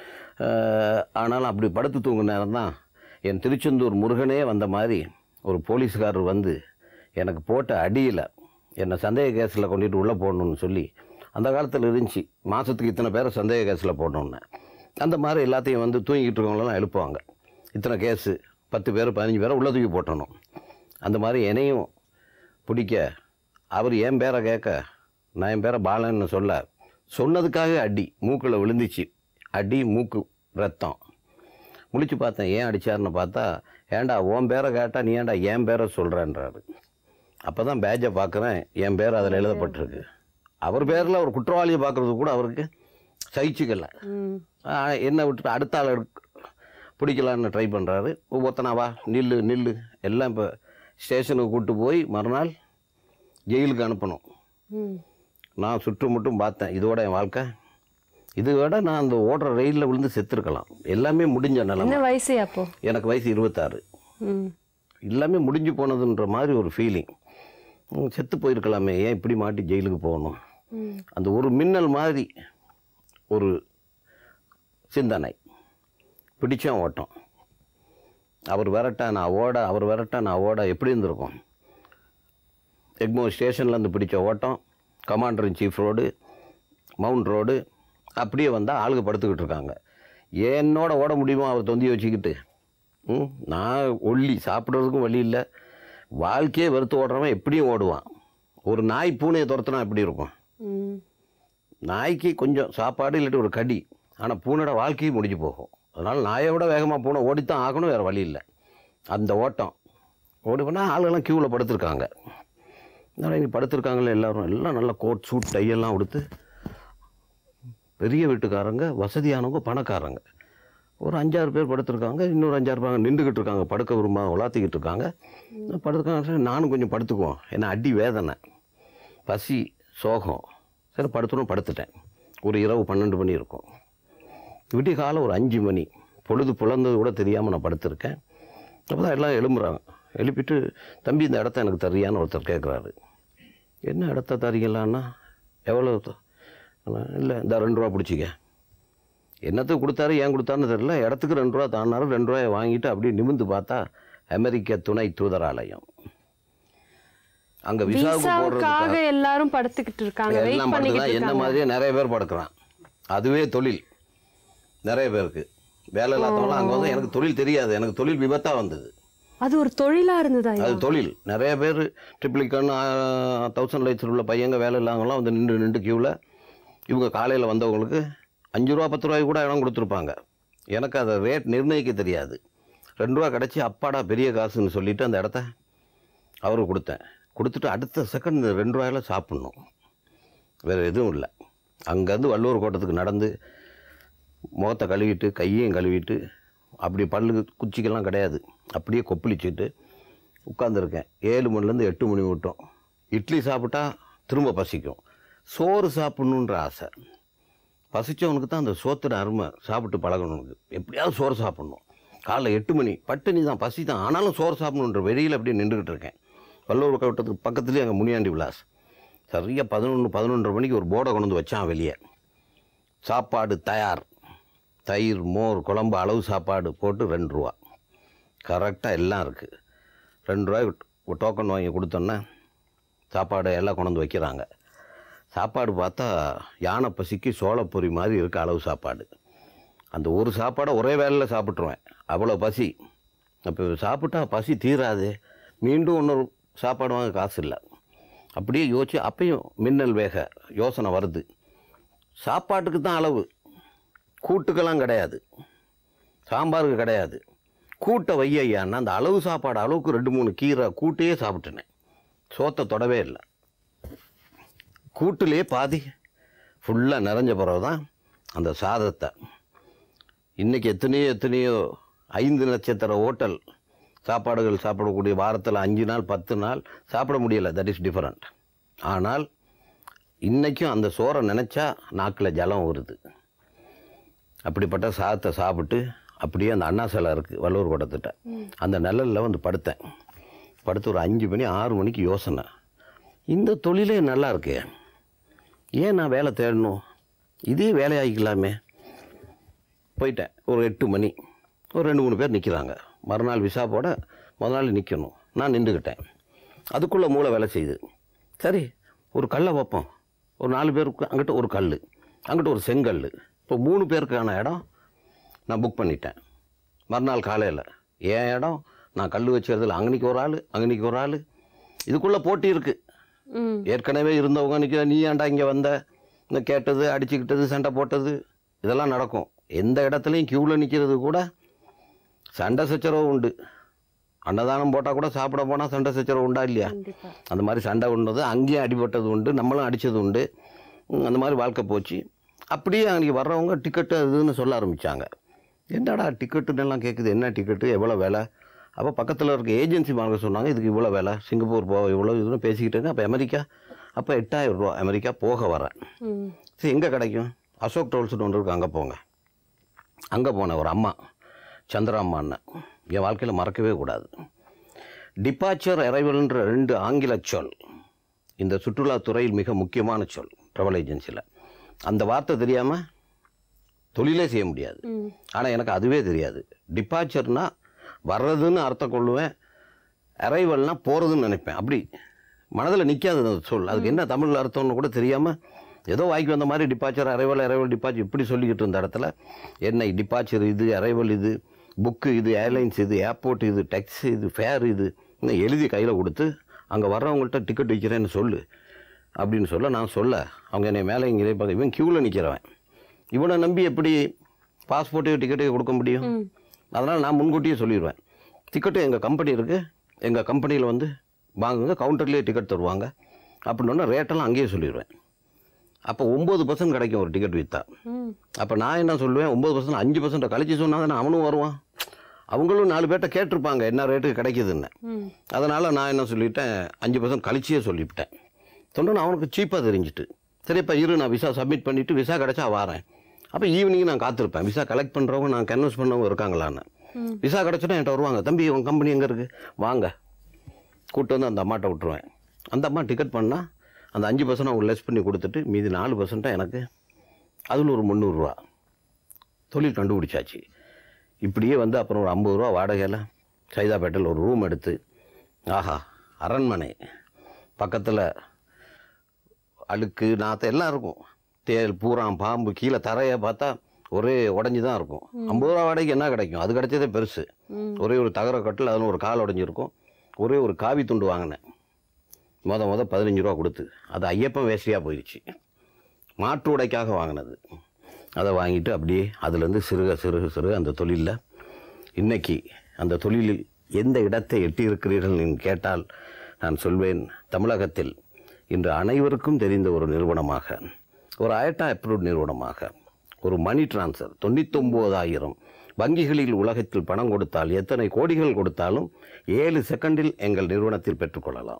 ஆனாலும் அப்படி படுத்து தூங்குன நேரம் தான் என் திருச்செந்தூர் முருகனே வந்த மாதிரி ஒரு போலீஸ்காரர் வந்து எனக்கு போட்ட அடியில் என்னை சந்தேக கேஸில் கொண்டுட்டு உள்ளே போடணுன்னு சொல்லி, அந்த காலத்தில் இருந்துச்சு மாதத்துக்கு இத்தனை பேரை சந்தேக கேஸில் போடணுன்னு. அந்த மாதிரி எல்லாத்தையும் வந்து தூங்கிட்டு இருக்கவங்களெல்லாம் எழுப்புவாங்க. இத்தனை கேஸு 10 பேர் 15 பேரை உள்ள தூக்கி போட்டணும். அந்த மாதிரி என்னையும் பிடிக்க அவர் என் பேரை கேட்க நான் என் பேரை பாலன்னு சொன்னதுக்காக அடி மூக்கில் விழுந்துச்சு. அடி, மூக்கு ரத்தம். முழிச்சு பார்த்தேன், ஏன் அடித்தார்னு பார்த்தா, ஏன்டா உன் பேரை கேட்டால் நீ ஏன்டா என் பேரை சொல்கிறேன்றாரு. அப்போ தான் பேட்சை பார்க்குறேன், என் பேர் அதில் எழுதப்பட்டிருக்கு. அவர் பேரில் ஒரு குற்றவாளியை பார்க்குறது கூட அவருக்கு சகிச்சுக்கல. என்னை விட்டு அடுத்த ஆள் பிடிக்கலான்னு ட்ரை பண்ணுறாரு. ஒவ்வொருத்தனாவா நில்லு எல்லாம் இப்போ ஸ்டேஷனுக்கு கூப்பிட்டு போய் மறுநாள் ஜெயிலுக்கு அனுப்பணும். நான் சுற்றுமுட்டும் பார்த்தேன், இதோட என் வாழ்க்கை இதை விட நான் அந்த ஓடுற ரயிலில் விழுந்து செத்துருக்கலாம். எல்லாமே முடிஞ்ச நிலைமை. வயசு அப்போ எனக்கு வயசு 26. எல்லாமே முடிஞ்சு போனதுன்ற மாதிரி ஒரு ஃபீலிங். செத்து போயிருக்கலாமே, ஏன் இப்படி மாட்டி ஜெயிலுக்கு போகணும்? அந்த ஒரு மின்னல் மாதிரி ஒரு சிந்தனை. பிடிச்சோம் ஓட்டம். அவர் விரட்டா நான் ஓட, அவர் விரட்டா நான் ஓட எப்படி இருந்திருக்கும்? எக்மோர் ஸ்டேஷன்லேருந்து பிடிச்ச ஓட்டம் commander in chief road, mount road, அப்படியே வந்தால் ஆளுங்க படுத்துக்கிட்டு இருக்காங்க. என்னோட ஓட முடியுமா அவர் தொந்தி வச்சுக்கிட்டு? நான் ஒல்லி, சாப்பிட்றதுக்கும் வழி இல்லை. வாழ்க்கையே வெறுத்து ஓடுறவன் எப்படியும் ஓடுவான். ஒரு நாய் பூனையை துரத்துனா எப்படி இருக்கும்? நாய்க்கு கொஞ்சம் சாப்பாடு இல்லாட்டி ஒரு கடி, ஆனால் பூனோட வாழ்க்கையும் முடிஞ்சு போகும். அதனால் நாயை விட வேகமாக பூனை ஓடித்தான் ஆகணும், வேறு வழி இல்லை. அந்த ஓட்டம் ஓடி போனால் ஆளுங்கெல்லாம் க்யூவில் படுத்துருக்காங்க. அதனால் இங்கே படுத்துருக்காங்களே எல்லாம் நல்ல கோட் சூட் டையெல்லாம் கொடுத்து பெரிய வீட்டுக்காரங்க, வசதியானவங்க, பணக்காரங்க. ஒரு 5-6 பேர் படுத்துருக்காங்க. இன்னொரு 5-6 பேர் நின்றுக்கிட்டு இருக்காங்க. படுக்க விரும்ப உலாத்திக்கிட்டு இருக்காங்க. படுத்துருக்காங்க. நானும் கொஞ்சம் படுத்துக்குவோம். ஏன்னா அடி வேதனை, பசி, சோகம். சரி படுத்துட்டேன். ஒரு இரவு 12 மணி இருக்கும். விடிய காலம் ஒரு 5 மணி. பொழுது புலந்தது கூட தெரியாமல் நான் படுத்திருக்கேன். அப்போ தான் எல்லாம் எழும்புறாங்க. எழுப்பிட்டு, தம்பி இந்த இடத்த எனக்கு தரியான்னு ஒருத்தர் கேட்குறாரு. என்ன இடத்த தரீங்களான்னா, எவ்வளோ? இல்லை, இந்த 2 ரூபா பிடிச்சிக்க. என்னத்துக்கு கொடுத்தாரு, ஏன் கொடுத்தாருன்னு தெரியல. இடத்துக்கு 2 ரூபா தானாரு. 2 ரூபாயை வாங்கிட்டு அப்படியே நிமிந்து பார்த்தா அமெரிக்க துணை தூதராலயம். அங்க விசாவுக்கு போடுறதுக்காக எல்லாரும் படுத்துக்கிட்டு இருக்காங்க. எல்லாம் படுத்துதான். என்ன மாதிரியே நிறைய பேர் படுக்கிறான். அதுவே தொழில். நிறைய பேருக்கு வேலை இல்லாதவங்களாம் அங்கே வந்து, எனக்கு தொழில் தெரியாது, எனக்கு தொழில் விபத்தாக வந்தது. அது ஒரு தொழிலாக இருந்ததா? அது தொழில். நிறைய பேர் ட்ரிப்ளிகன் 1000 லைட்ஸ் உள்ள பையங்க வேலை இல்லாதவங்களாம் வந்து நின்று க்யூவில். இவங்க காலையில் வந்தவங்களுக்கு 5 ரூபா 10 ரூபாய்க்கு கூட இடம் கொடுத்துருப்பாங்க. எனக்கு அதை ரேட் நிர்ணயிக்க தெரியாது. 2 ரூபா கிடச்சி அப்பாடா பெரிய காசுன்னு சொல்லிவிட்டு அந்த இடத்த அவருக்கு கொடுத்துட்டு அடுத்த செகண்ட் இந்த 2 ரூபாயில சாப்பிட்ணும். வேறு எதுவும் இல்லை. அங்கேருந்து வள்ளுவர் கோட்டத்துக்கு நடந்து முகத்தை கழுவிட்டு கையையும் கழுவிட்டு அப்படி பல்லு குச்சிக்கெல்லாம் கிடையாது, அப்படியே கொப்பளிச்சுட்டு உட்காந்துருக்கேன். 7 மணிலேருந்து 8 மணி விட்டோம். இட்லி சாப்பிட்டா திரும்ப பசிக்கும். சோறு சாப்பிட்ணுன்ற ஆசை. பசித்தவனுக்கு தான் அந்த சோத்துட அருமை சாப்பிட்டு பழகணுனுக்கு. எப்படியாவது சோறு சாப்பிட்ணும். காலைல 8 மணி பட்டினி தான், பசி தான், ஆனாலும் சோறு சாப்பிடணுன்ற வெளியில் அப்படியே நின்றுக்கிட்டு இருக்கேன். வல்லூர் கவட்டத்துக்கு பக்கத்துலேயே அங்கே முனியாண்டி விலாஸ். சரியாக 11-11:30 மணிக்கு ஒரு போர்டை கொண்டு வந்து வச்சான் வெளியே. சாப்பாடு தயார், தயிர், மோர், குழம்பு, அளவு சாப்பாடு போட்டு 2 ரூபா. கரெக்டாக எல்லாம் இருக்குது. 2 ரூபாய்க்கு டோக்கன் வாங்கி கொடுத்தோன்னே சாப்பாடு எல்லாம் கொண்டு வந்து வைக்கிறாங்க. சாப்பாடு பார்த்தா யானை பசிக்கு சோளப்பொரி மாதிரி இருக்குது அளவு சாப்பாடு. அந்த ஒரு சாப்பாடை ஒரே வேலையில் சாப்பிட்ருவேன், அவ்வளோ பசி. அப்போ சாப்பிட்டா பசி தீராது, மீண்டும் இன்னொரு சாப்பாடு வாங்க காசு இல்லை. அப்படியே யோசிச்சு அப்பையும் மின்னல் வேக யோசனை வருது. சாப்பாட்டுக்கு தான் அளவு, கூட்டுக்கெல்லாம் கிடையாது, சாம்பாருக்கு கிடையாது. கூட்டை வையான்னா அந்த அளவு சாப்பாடு அளவுக்கு 2-3 கீரை கூட்டையே சாப்பிட்டுனேன். சோத்தை தொடவே இல்லை. கூட்டுலேயே பாதி ஃபுல்லாக நிறைஞ்ச பிறகு தான் அந்த சாதத்தை. இன்றைக்கி எத்தனையோ 5 நட்சத்திர ஹோட்டல் சாப்பாடுகள் சாப்பிடக்கூடிய வாரத்தில் 5 நாள் 10 நாள் சாப்பிட முடியலை. That is different. ஆனால் இன்றைக்கும் அந்த சோறை நினச்சா நாக்கில் ஜலம் வருது. அப்படிப்பட்ட சாதத்தை சாப்பிட்டு அப்படியே அந்த அண்ணா சிலை இருக்குது வல்லூர் கோட்டத்திட்ட, அந்த நிழலில் வந்து படுத்தேன். படுத்து ஒரு 5 மணி 6 மணிக்கு யோசனை, இந்த தொழிலே நல்லா இருக்கு, ஏன் நான் வேலை தேடணும், இதே வேலையாகிக்கலாமே. போயிட்டேன். ஒரு 8 மணி ஒரு 2-3 பேர் நிற்கிறாங்க. மறுநாள் விசா போட முதல் நாள் நிற்கணும். நான் நின்றுக்கிட்டேன். அதுக்குள்ளே மூளை வேலை செய்யுது. சரி ஒரு கல்லை வைப்போம். ஒரு 4 பேருக்கு அங்கிட்ட ஒரு கல், அங்கிட்ட ஒரு செங்கல். இப்போ 3 பேருக்கான இடம் நான் புக் பண்ணிட்டேன். மறுநாள் காலையில் என் இடம் நான் கல் வச்சுறதில்ல. அங்கன்னைக்கு ஒரு ஆள், அங்கன்னைக்கு ஒரு ஆள். இதுக்குள்ளே போட்டி இருக்குது. ஏற்கனவே இருந்தவங்க நிற்கிற, நீ ஏன்டா இங்கே வந்த, இந்த கேட்டது, அடிச்சுக்கிட்டது, சண்டை போட்டது இதெல்லாம் நடக்கும். எந்த இடத்துலையும் க்யூவில் நிற்கிறது கூட சண்டை சச்சரவு உண்டு. அன்னதானம் போட்டால் கூட சாப்பிட போனால் சண்டை சச்சரவு உண்டா இல்லையா? அந்த மாதிரி சண்டை உண்டது, அங்கேயும் அடிபட்டது உண்டு, நம்மளும் அடித்தது உண்டு. அந்த மாதிரி வாழ்க்கை போச்சு. அப்படியே அன்றைக்கி வர்றவங்க டிக்கெட்டு அதுன்னு சொல்ல ஆரம்பித்தாங்க. என்னடா டிக்கெட்டுன்னெல்லாம் கேட்குது, என்ன டிக்கெட்டு, எவ்வளோ வேலை? அப்போ பக்கத்தில் இருக்க ஏஜென்சி வாங்க சொன்னாங்க, இதுக்கு இவ்வளோ வேலை, சிங்கப்பூர் போக இவ்வளோ இதுன்னு பேசிக்கிட்டேங்க. அப்போ அமெரிக்கா, அப்போ 8000 ரூபா அமெரிக்கா போக வரேன். சரி எங்கே கிடைக்கும்? அசோக் ட்ராவல்ஸ்னு ஒன்று இருக்குது, அங்கே போங்க. அங்கே போனேன். ஒரு அம்மா, சந்திராம்மா அண்ணன், என் வாழ்க்கையில் மறக்கவே கூடாது. டிபார்ச்சர் அரைவல்ன்ற 2 ஆங்கில சொல் இந்த சுற்றுலாத்துறையில் மிக முக்கியமான சொல் ட்ராவல் ஏஜென்சியில். அந்த வார்த்தை தெரியாமல் தொழிலே செய்ய முடியாது. ஆனால் எனக்கு அதுவே தெரியாது. டிபார்ச்சர்னால் வர்றதுன்னு அர்த்தம் கொள்ளுவேன், அரைவல்னால் போகிறதுன்னு நினைப்பேன். அப்படி மனதில் நிற்காது அந்த சொல். அதுக்கு என்ன தமிழ் அர்த்தம்னு கூட தெரியாமல் ஏதோ வாய்க்கு வந்த மாதிரி டிபார்ச்சர் அரைவல் டிபார்ச்சர் இப்படி சொல்லிக்கிட்டு இருந்த இடத்துல என்ன டிபார்ச்சர் இது, அரைவல் இது, புக்கு இது, ஏர்லைன்ஸ் இது, ஏர்போர்ட் இது, டேக்ஸி இது, ஃபேர் இது இன்னும் எழுதி கையில் கொடுத்து அங்கே வர்றவங்கள்ட்ட டிக்கெட் வைக்கிறேன்னு சொல்லு அப்படின்னு சொல்ல, நான் சொல்ல அவங்க என்னை மேலே இங்கே பார்க்க, இவன் க்யூவில் நிற்கிறவன், இவனை நம்பி எப்படி பாஸ்போர்ட்டையோ டிக்கெட்டையோ கொடுக்க முடியும்? அதனால் நான் முன்கூட்டியே சொல்லிடுவேன், டிக்கெட்டு எங்கள் கம்பெனி இருக்குது, எங்கள் கம்பெனியில் வந்து வாங்குங்க, கவுண்டர்லேயே டிக்கெட் தருவாங்க அப்படின்னா ரேட்டெல்லாம் அங்கேயே சொல்லிடுவேன். அப்போ 9% கிடைக்கும் ஒரு டிக்கெட் விற்றா. அப்போ நான் என்ன சொல்லுவேன், 9% 5% கழிச்சு சொன்னால் தானே அவனும் வருவான். அவங்களும் 4 பேர்ட்ட கேட்டிருப்பாங்க என்ன ரேட்டுக்கு கிடைக்குதுன்னு. அதனால் நான் என்ன சொல்லிவிட்டேன், 5% கழிச்சியே சொல்லிவிட்டேன். சொன்னோன்னு அவனுக்கு சீப்பாக தெரிஞ்சுட்டு, சரி இப்போ இரு நான் விசா சப்மிட் பண்ணிவிட்டு விசா கிடச்சா வரேன். அப்போ ஈவினிங் நான் காத்திருப்பேன், விசா கலெக்ட் பண்ணுறவங்க நான் கன்வென்ஸ் பண்ணவங்க இருக்காங்களான்னு. விசா கிடச்சிட்டா என்கிட்ட வருவாங்க, தம்பி உங்கள் கம்பெனி எங்கே இருக்குது வாங்க, கூப்பிட்டு வந்து அந்த அம்மாட்ட விட்டுருவேன். அந்த அம்மா டிக்கெட் பண்ணால் அந்த 5% அவங்க லெஸ் பண்ணி கொடுத்துட்டு மீதி 4% எனக்கு, அதில் ஒரு 300 ரூபா தொழில் கண்டுபிடிச்சாச்சு. இப்படியே வந்து அப்புறம் ஒரு 50 ரூபா வாடகையில் சைதாப்பேட்டையில் ஒரு ரூம் எடுத்து, ஆஹா அரண்மனை பக்கத்தில் அழுக்கு நாற்று எல்லாம் இருக்கும், தேல் பூரான் பாம்பு, கீழே தரையை பார்த்தா ஒரே உடஞ்சி தான் இருக்கும். 50 ரூபா வாடகைக்கு என்ன கிடைக்கும்? அது கிடைச்சதே பெருசு. ஒரே ஒரு தகர கட்டில் அதில் ஒரு கால் உடஞ்சிருக்கும். ஒரே ஒரு காவி துண்டு வாங்கினேன் மொத 15 ரூபா கொடுத்து. அது ஐயப்பன் வேஸ்டியாக போயிடுச்சு. மாற்று உடைக்காக வாங்கினது. அதை வாங்கிட்டு அப்படியே அதுலேருந்து சிறுக அந்த தொழிலில் இன்றைக்கி அந்த தொழிலில் எந்த இடத்தை எட்டியிருக்கிறீர்கள் என்று கேட்டால் நான் சொல்வேன், தமிழகத்தில் இன்று அனைவருக்கும் தெரிந்த ஒரு நிறுவனமாக, ஒரு IATA அப்ரூவ்ட் நிறுவனமாக, ஒரு மணி டிரான்ஸ்ஃபர் 99,000 வங்கிகளில் உலகத்தில் பணம் கொடுத்தால் எத்தனை கோடிகள் கொடுத்தாலும் 7 செகண்டில் எங்கள் நிறுவனத்தில் பெற்றுக்கொள்ளலாம்.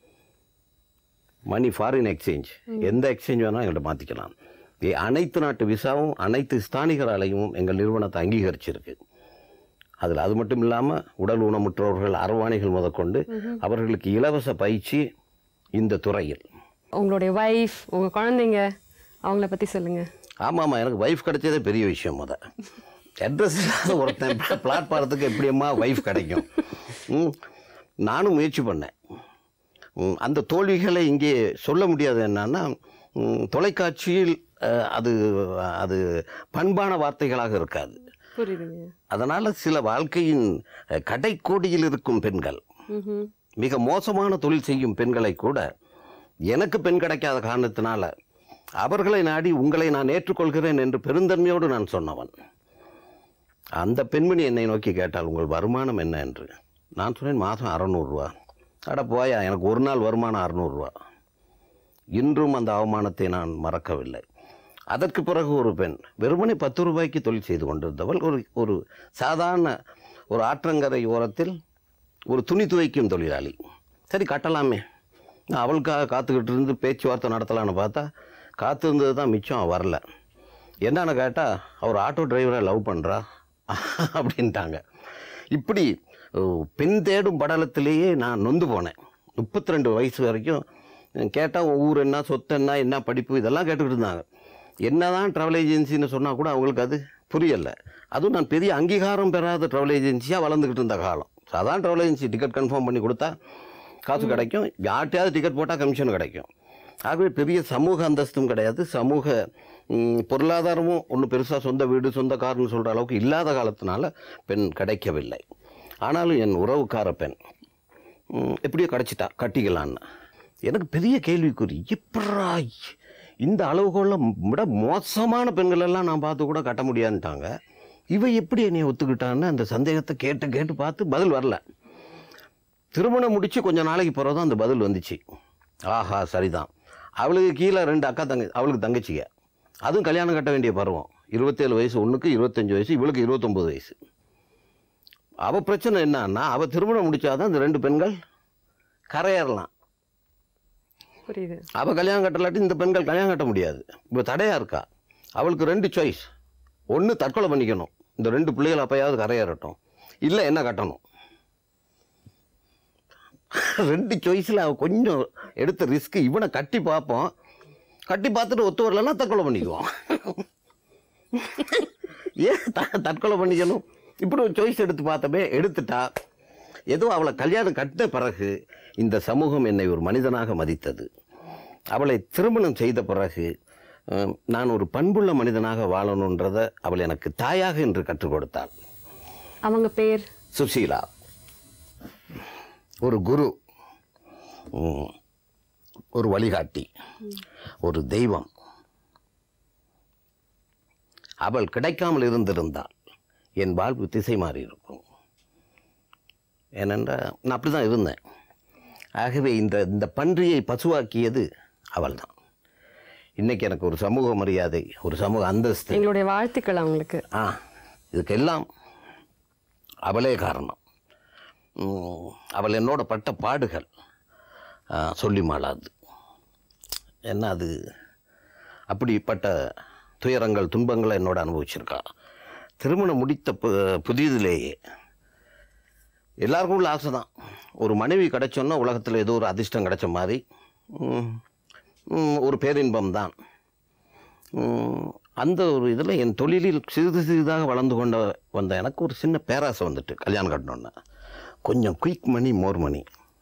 மணி ஃபாரின் எக்ஸ்சேஞ்ச், எந்த எக்ஸ்சேஞ்ச் வேணால் எங்கள்கிட்ட மாற்றிக்கலாம். அனைத்து நாட்டு விசாவும் அனைத்து ஸ்தானிகராலையும் எங்கள் நிறுவனத்தை அங்கீகரிச்சிருக்கு. அதில் அது மட்டும் இல்லாமல் உடல் ஊனமுற்றவர்கள், அரவாணிகள் முதற்கொண்டு அவர்களுக்கு இலவச பயிற்சி இந்த துறையில். உங்களுடைய வைஃப், உங்கள் குழந்தைங்க, அவங்கள பற்றி சொல்லுங்கள். ஆமாம், எனக்கு வைஃப் கிடைச்சதே பெரிய விஷயம். அட்ரஸ் இல்லாத ஒருத்தன் பிளாட்பாரத்துக்கு எப்படியம்மா வைஃப் கிடைக்கும்? நானும் முயற்சி பண்ணேன். அந்த தோல்விகளை இங்கே சொல்ல முடியாது. என்னன்னா, தொலைக்காட்சியில் அது அது பண்பான வார்த்தைகளாக இருக்காது. அதனால் சில வாழ்க்கையின் கடைக்கோடியில் இருக்கும் பெண்கள், மிக மோசமான தொழில் செய்யும் பெண்களை கூட எனக்கு பெண் கிடைக்காத காரணத்தினால அவர்களை நாடி உங்களை நான் ஏற்றுக்கொள்கிறேன் என்று பெருந்தன்மையோடு நான் சொன்னவன். அந்த பெண்மணி என்னை நோக்கி கேட்டால், உங்கள் வருமானம் என்ன என்று. நான் சொன்னேன், மாதம் 600 ரூபா. அட போயா, எனக்கு ஒரு நாள் வருமானம் 600 ரூபா. இன்றும் அந்த அவமானத்தை நான் மறக்கவில்லை. அதற்கு பிறகு ஒரு பெண் வெறுமனே 10 ரூபாய்க்கு தொழில் செய்து கொண்டிருந்தவள், ஒரு சாதாரண ஒரு ஆற்றங்கரை ஓரத்தில் ஒரு துணி துவைக்கும் தொழிலாளி. சரி, கட்டலாமே, நான் அவளுக்காக காத்துக்கிட்டு இருந்து பேச்சுவார்த்தை நடத்தலான்னு பார்த்தா காத்திருந்தது தான் மிச்சம். வரல. என்னன்னு கேட்டால், அவர் ஆட்டோ டிரைவரை லவ் பண்ணுறா அப்படின்ட்டாங்க. இப்படி பெண் தேடும் படலத்திலேயே நான் நொந்து போனேன். 32 வயசு வரைக்கும் கேட்டால் ஊர் என்ன, சொத்து என்ன, என்ன படிப்பு, இதெல்லாம் கேட்டுக்கிட்டு இருந்தாங்க. என்ன தான் ட்ராவல் ஏஜென்சின்னு சொன்னால் கூட அவங்களுக்கு அது புரியலை. அதுவும் நான் பெரிய அங்கீகாரம் பெறாத ட்ராவல் ஏஜென்சியாக வளர்ந்துக்கிட்டு இருந்த காலம். சாதாரண ட்ராவல் ஏஜென்சி டிக்கெட் கன்ஃபார்ம் பண்ணி கொடுத்தா காசு கிடைக்கும், யார்ட்டையாவது டிக்கெட் போட்டால் கமிஷன் கிடைக்கும். ஆகவே பெரிய சமூக அந்தஸ்தும் கிடையாது, சமூக பொருளாதாரமும் ஒன்றும் பெருசாக சொந்த வீடு சொந்த கார்னு சொல்கிற அளவுக்கு இல்லாத காலத்தினால பெண் கிடைக்கவில்லை. ஆனாலும் என் உறவுக்கார பெண் எப்படியோ கிடச்சிட்டா, கட்டிக்கலான்னு. எனக்கு பெரிய கேள்விக்குறி, எப்படா இந்த அளவுகோல விட மோசமான பெண்களெல்லாம் நான் பார்த்து கூட கட்ட முடியாதுன்ட்டாங்க, இவ எப்படி என்னை ஒத்துக்கிட்டான்னு அந்த சந்தேகத்தை கேட்டு பார்த்து பதில் வரல. திருமணம் முடித்து கொஞ்சம் நாளைக்கு பிறகு தான் அந்த பதில் வந்துச்சு. ஆஹா, சரிதான். அவளுக்கு கீழே 2 அக்கா அவளுக்கு தங்கச்சிங்க, அதுவும் கல்யாணம் கட்ட வேண்டிய பருவம். 27 வயசு ஒன்றுக்கு, 25 வயசு, இவளுக்கு 29 வயசு. அவள் பிரச்சனை என்னன்னா, அவள் திருமணம் முடிச்சாதான் இந்த 2 பெண்கள் கரையேறலாம். அவள் கல்யாணம் கட்டலாட்டி இந்த பெண்கள் கல்யாணம் கட்ட முடியாது. இப்போ தடையாக இருக்கா. அவளுக்கு 2 சாய்ஸ். ஒன்று தற்கொலை பண்ணிக்கணும், இந்த 2 பிள்ளைகள் அப்பயாவது கரையேறட்டும், இல்லை என்ன கட்டணும். 2 சாய்ஸில் அவள் கொஞ்சம் எடுத்த ரிஸ்க்கு. இவனை கட்டி பார்ப்போம், கட்டி பார்த்துட்டு ஒத்து வரலன்னா தற்கொலை பண்ணிக்குவோம். ஏன் தற்கொலை பண்ணிக்கணும்? இப்படி ஒரு சாய்ஸ் எடுத்து பார்த்தமே, எடுத்துட்டா. ஏதோ அவளை கல்யாணம் கட்ட பிறகு இந்த சமூகம் என்னை ஒரு மனிதனாக மதித்தது. அவளை திருமணம் செய்த பிறகு நான் ஒரு பண்புள்ள மனிதனாக வாழணுன்றதை அவள் எனக்கு தாயாக என்று கற்றுக் கொடுத்தாள். அவங்க பேர் சுசீலா. ஒரு குரு, ஒரு வழிகாட்டி, ஒரு தெய்வம். அவள் கிடைக்காமல் இருந்திருந்தால் என் வாழ்வு திசை மாறி இருக்கும். ஏனென்றால் நான் அப்படி தான் இருந்தேன். ஆகவே இந்த பன்றியை பசுவாக்கியது அவள் தான். இன்றைக்கி எனக்கு ஒரு சமூக மரியாதை, ஒரு சமூக அந்தஸ்து. எங்களுடைய வாழ்த்துக்கள் அவங்களுக்கு. இதுக்கெல்லாம் அவளே காரணம். அவள் என்னோட பட்ட பாடுகள் சொல்லி மாளாது. என்ன அது, அப்படிப்பட்ட துயரங்கள் துன்பங்களை என்னோட அனுபவிச்சிருக்கா. திருமணம் முடித்த புதியதிலேயே எல்லாருக்கும் உள்ள ஆசை தான், ஒரு மனைவி கிடைச்சோன்னா உலகத்தில் ஏதோ ஒரு அதிர்ஷ்டம் கிடைச்ச மாதிரி, ஒரு பேரின்பம் தான். அந்த ஒரு இதில் என் தொழிலில் சிறிதாக வளர்ந்து கொண்டு வந்த எனக்கு ஒரு சின்ன பேராசை வந்துட்டு, கல்யாணம் கட்டணுன்னா கொஞ்சம் குயிக் மணி மோர் மணி,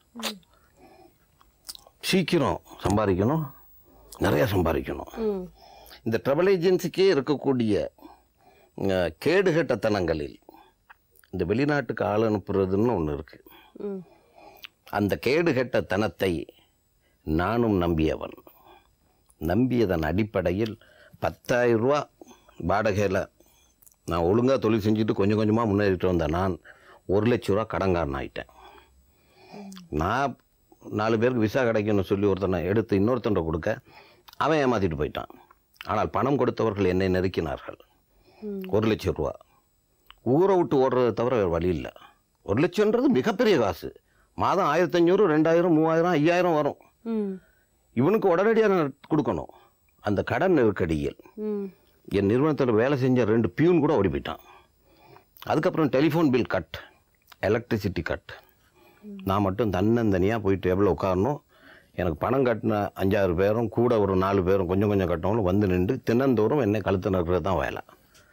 சீக்கிரம் சம்பாதிக்கணும், நிறையா சம்பாதிக்கணும். இந்த ட்ராவல் ஏஜென்சிக்கே இருக்கக்கூடிய கேடுகட்டத்தனங்களில் இந்த வெளிநாட்டுக்கு ஆள் அனுப்புறதுன்னு ஒன்று இருக்குது. அந்த கேடுகட்டத்தனத்தை நானும் நம்பியவன். நம்பியதன் அடிப்படையில் 10,000 ரூபா வாடகையில் நான் ஒழுங்காக தொழில் செஞ்சுட்டு கொஞ்சம் கொஞ்சமாக முன்னேறிட்டு வந்தேன். நான் 1,00,000 ரூபா கடன்காரன் ஆகிட்டேன். நான் 4 பேருக்கு விசா கிடைக்குன்னு சொல்லி ஒருத்தனை எடுத்து இன்னொருத்தனை கொடுக்க அவன் ஏமாற்றிட்டு போயிட்டான். ஆனால் பணம் கொடுத்தவர்கள் என்னை நெருக்கினார்கள். 1,00,000 ரூபா. ஊரை விட்டு ஓடுறதை தவிர வேறு வழி இல்லை. 1,00,000ன்றது மிகப்பெரிய காசு. மாதம் 1,500, 2,000, 3,000, 5,000 வரும். இவனுக்கு உடனடியாக கொடுக்கணும். அந்த கடன் நெருக்கடியில் என் நிறுவனத்தில் வேலை செஞ்ச 2 பியூன் கூட ஓடி போயிட்டான். அதுக்கப்புறம் telephone bill cut, electricity cut. நான் மட்டும் தன்னந்தனியாக போய் டேபிளில் உட்காரணும். எனக்கு பணம் கட்டின 5-6 பேரும் கூட ஒரு 4 பேரும் கொஞ்சம் கொஞ்சம் கட்டினவங்களும் வந்து நின்று தினந்தோறும் என்னை கழுத்து நறுக்கிறது தான் வேலை.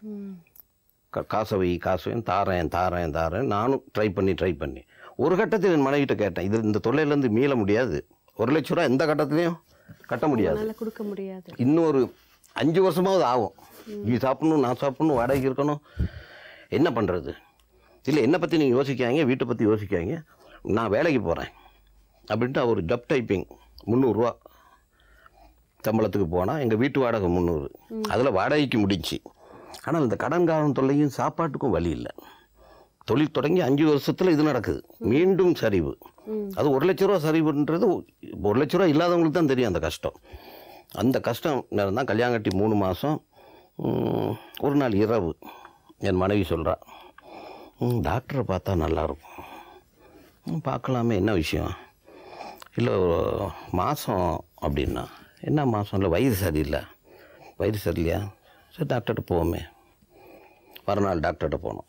காசை வை தாரேன். நானும் ட்ரை பண்ணி ஒரு கட்டத்தில் என் மனைவிட்ட கேட்டேன், இந்த தொல்லையிலேருந்து மீள முடியாது. 1,00,000 ரூபா எந்த கட்டத்துலையும் கட்ட முடியாது, கொடுக்க முடியாது. இன்னும் ஒரு 5 வருஷமாவது ஆகும். நீ சாப்பிடணும், நான் சாப்பிடணும், வாடகைக்கு இருக்கணும், என்ன பண்ணுறது? இல்லை, என்னை பற்றி நீங்கள் யோசிக்காங்க, வீட்டை பற்றி யோசிக்காங்க, நான் வேலைக்கு போகிறேன் அப்படின்ட்டு அவர் ஜப் டைப்பிங் 300 ரூபா சம்பளத்துக்கு போனால் எங்கள் வீட்டு வாடகை 300. அதில் வாடகைக்கு முடிஞ்சு. ஆனால் இந்த கடன்காரன் தொல்லையும் சாப்பாட்டுக்கும் வழி இல்லை. தொழில் தொடங்கி 5 வருஷத்தில் இது நடக்குது. மீண்டும் சரிவு. அது 1,00,000 ரூபா சரிவுன்றது 1,00,000 ரூபா இல்லாதவங்களுக்கு தான் தெரியும் அந்த கஷ்டம். அந்த கஷ்டம் நேரம் தான் கல்யாணம் கட்டி 3 மாதம். ஒரு நாள் இரவு என் மனைவி சொல்கிறா, டாக்டரை பார்த்தா நல்லாயிருக்கும். பார்க்கலாமே, என்ன விஷயம்? இல்லை மாதம் அப்படின்னா. என்ன மாதம்? இல்லை வயிறு சரியில்லையா? சரி டாக்டர்கிட்ட போவோமே. மறுநாள் டாக்டர்கிட்ட போனோம்.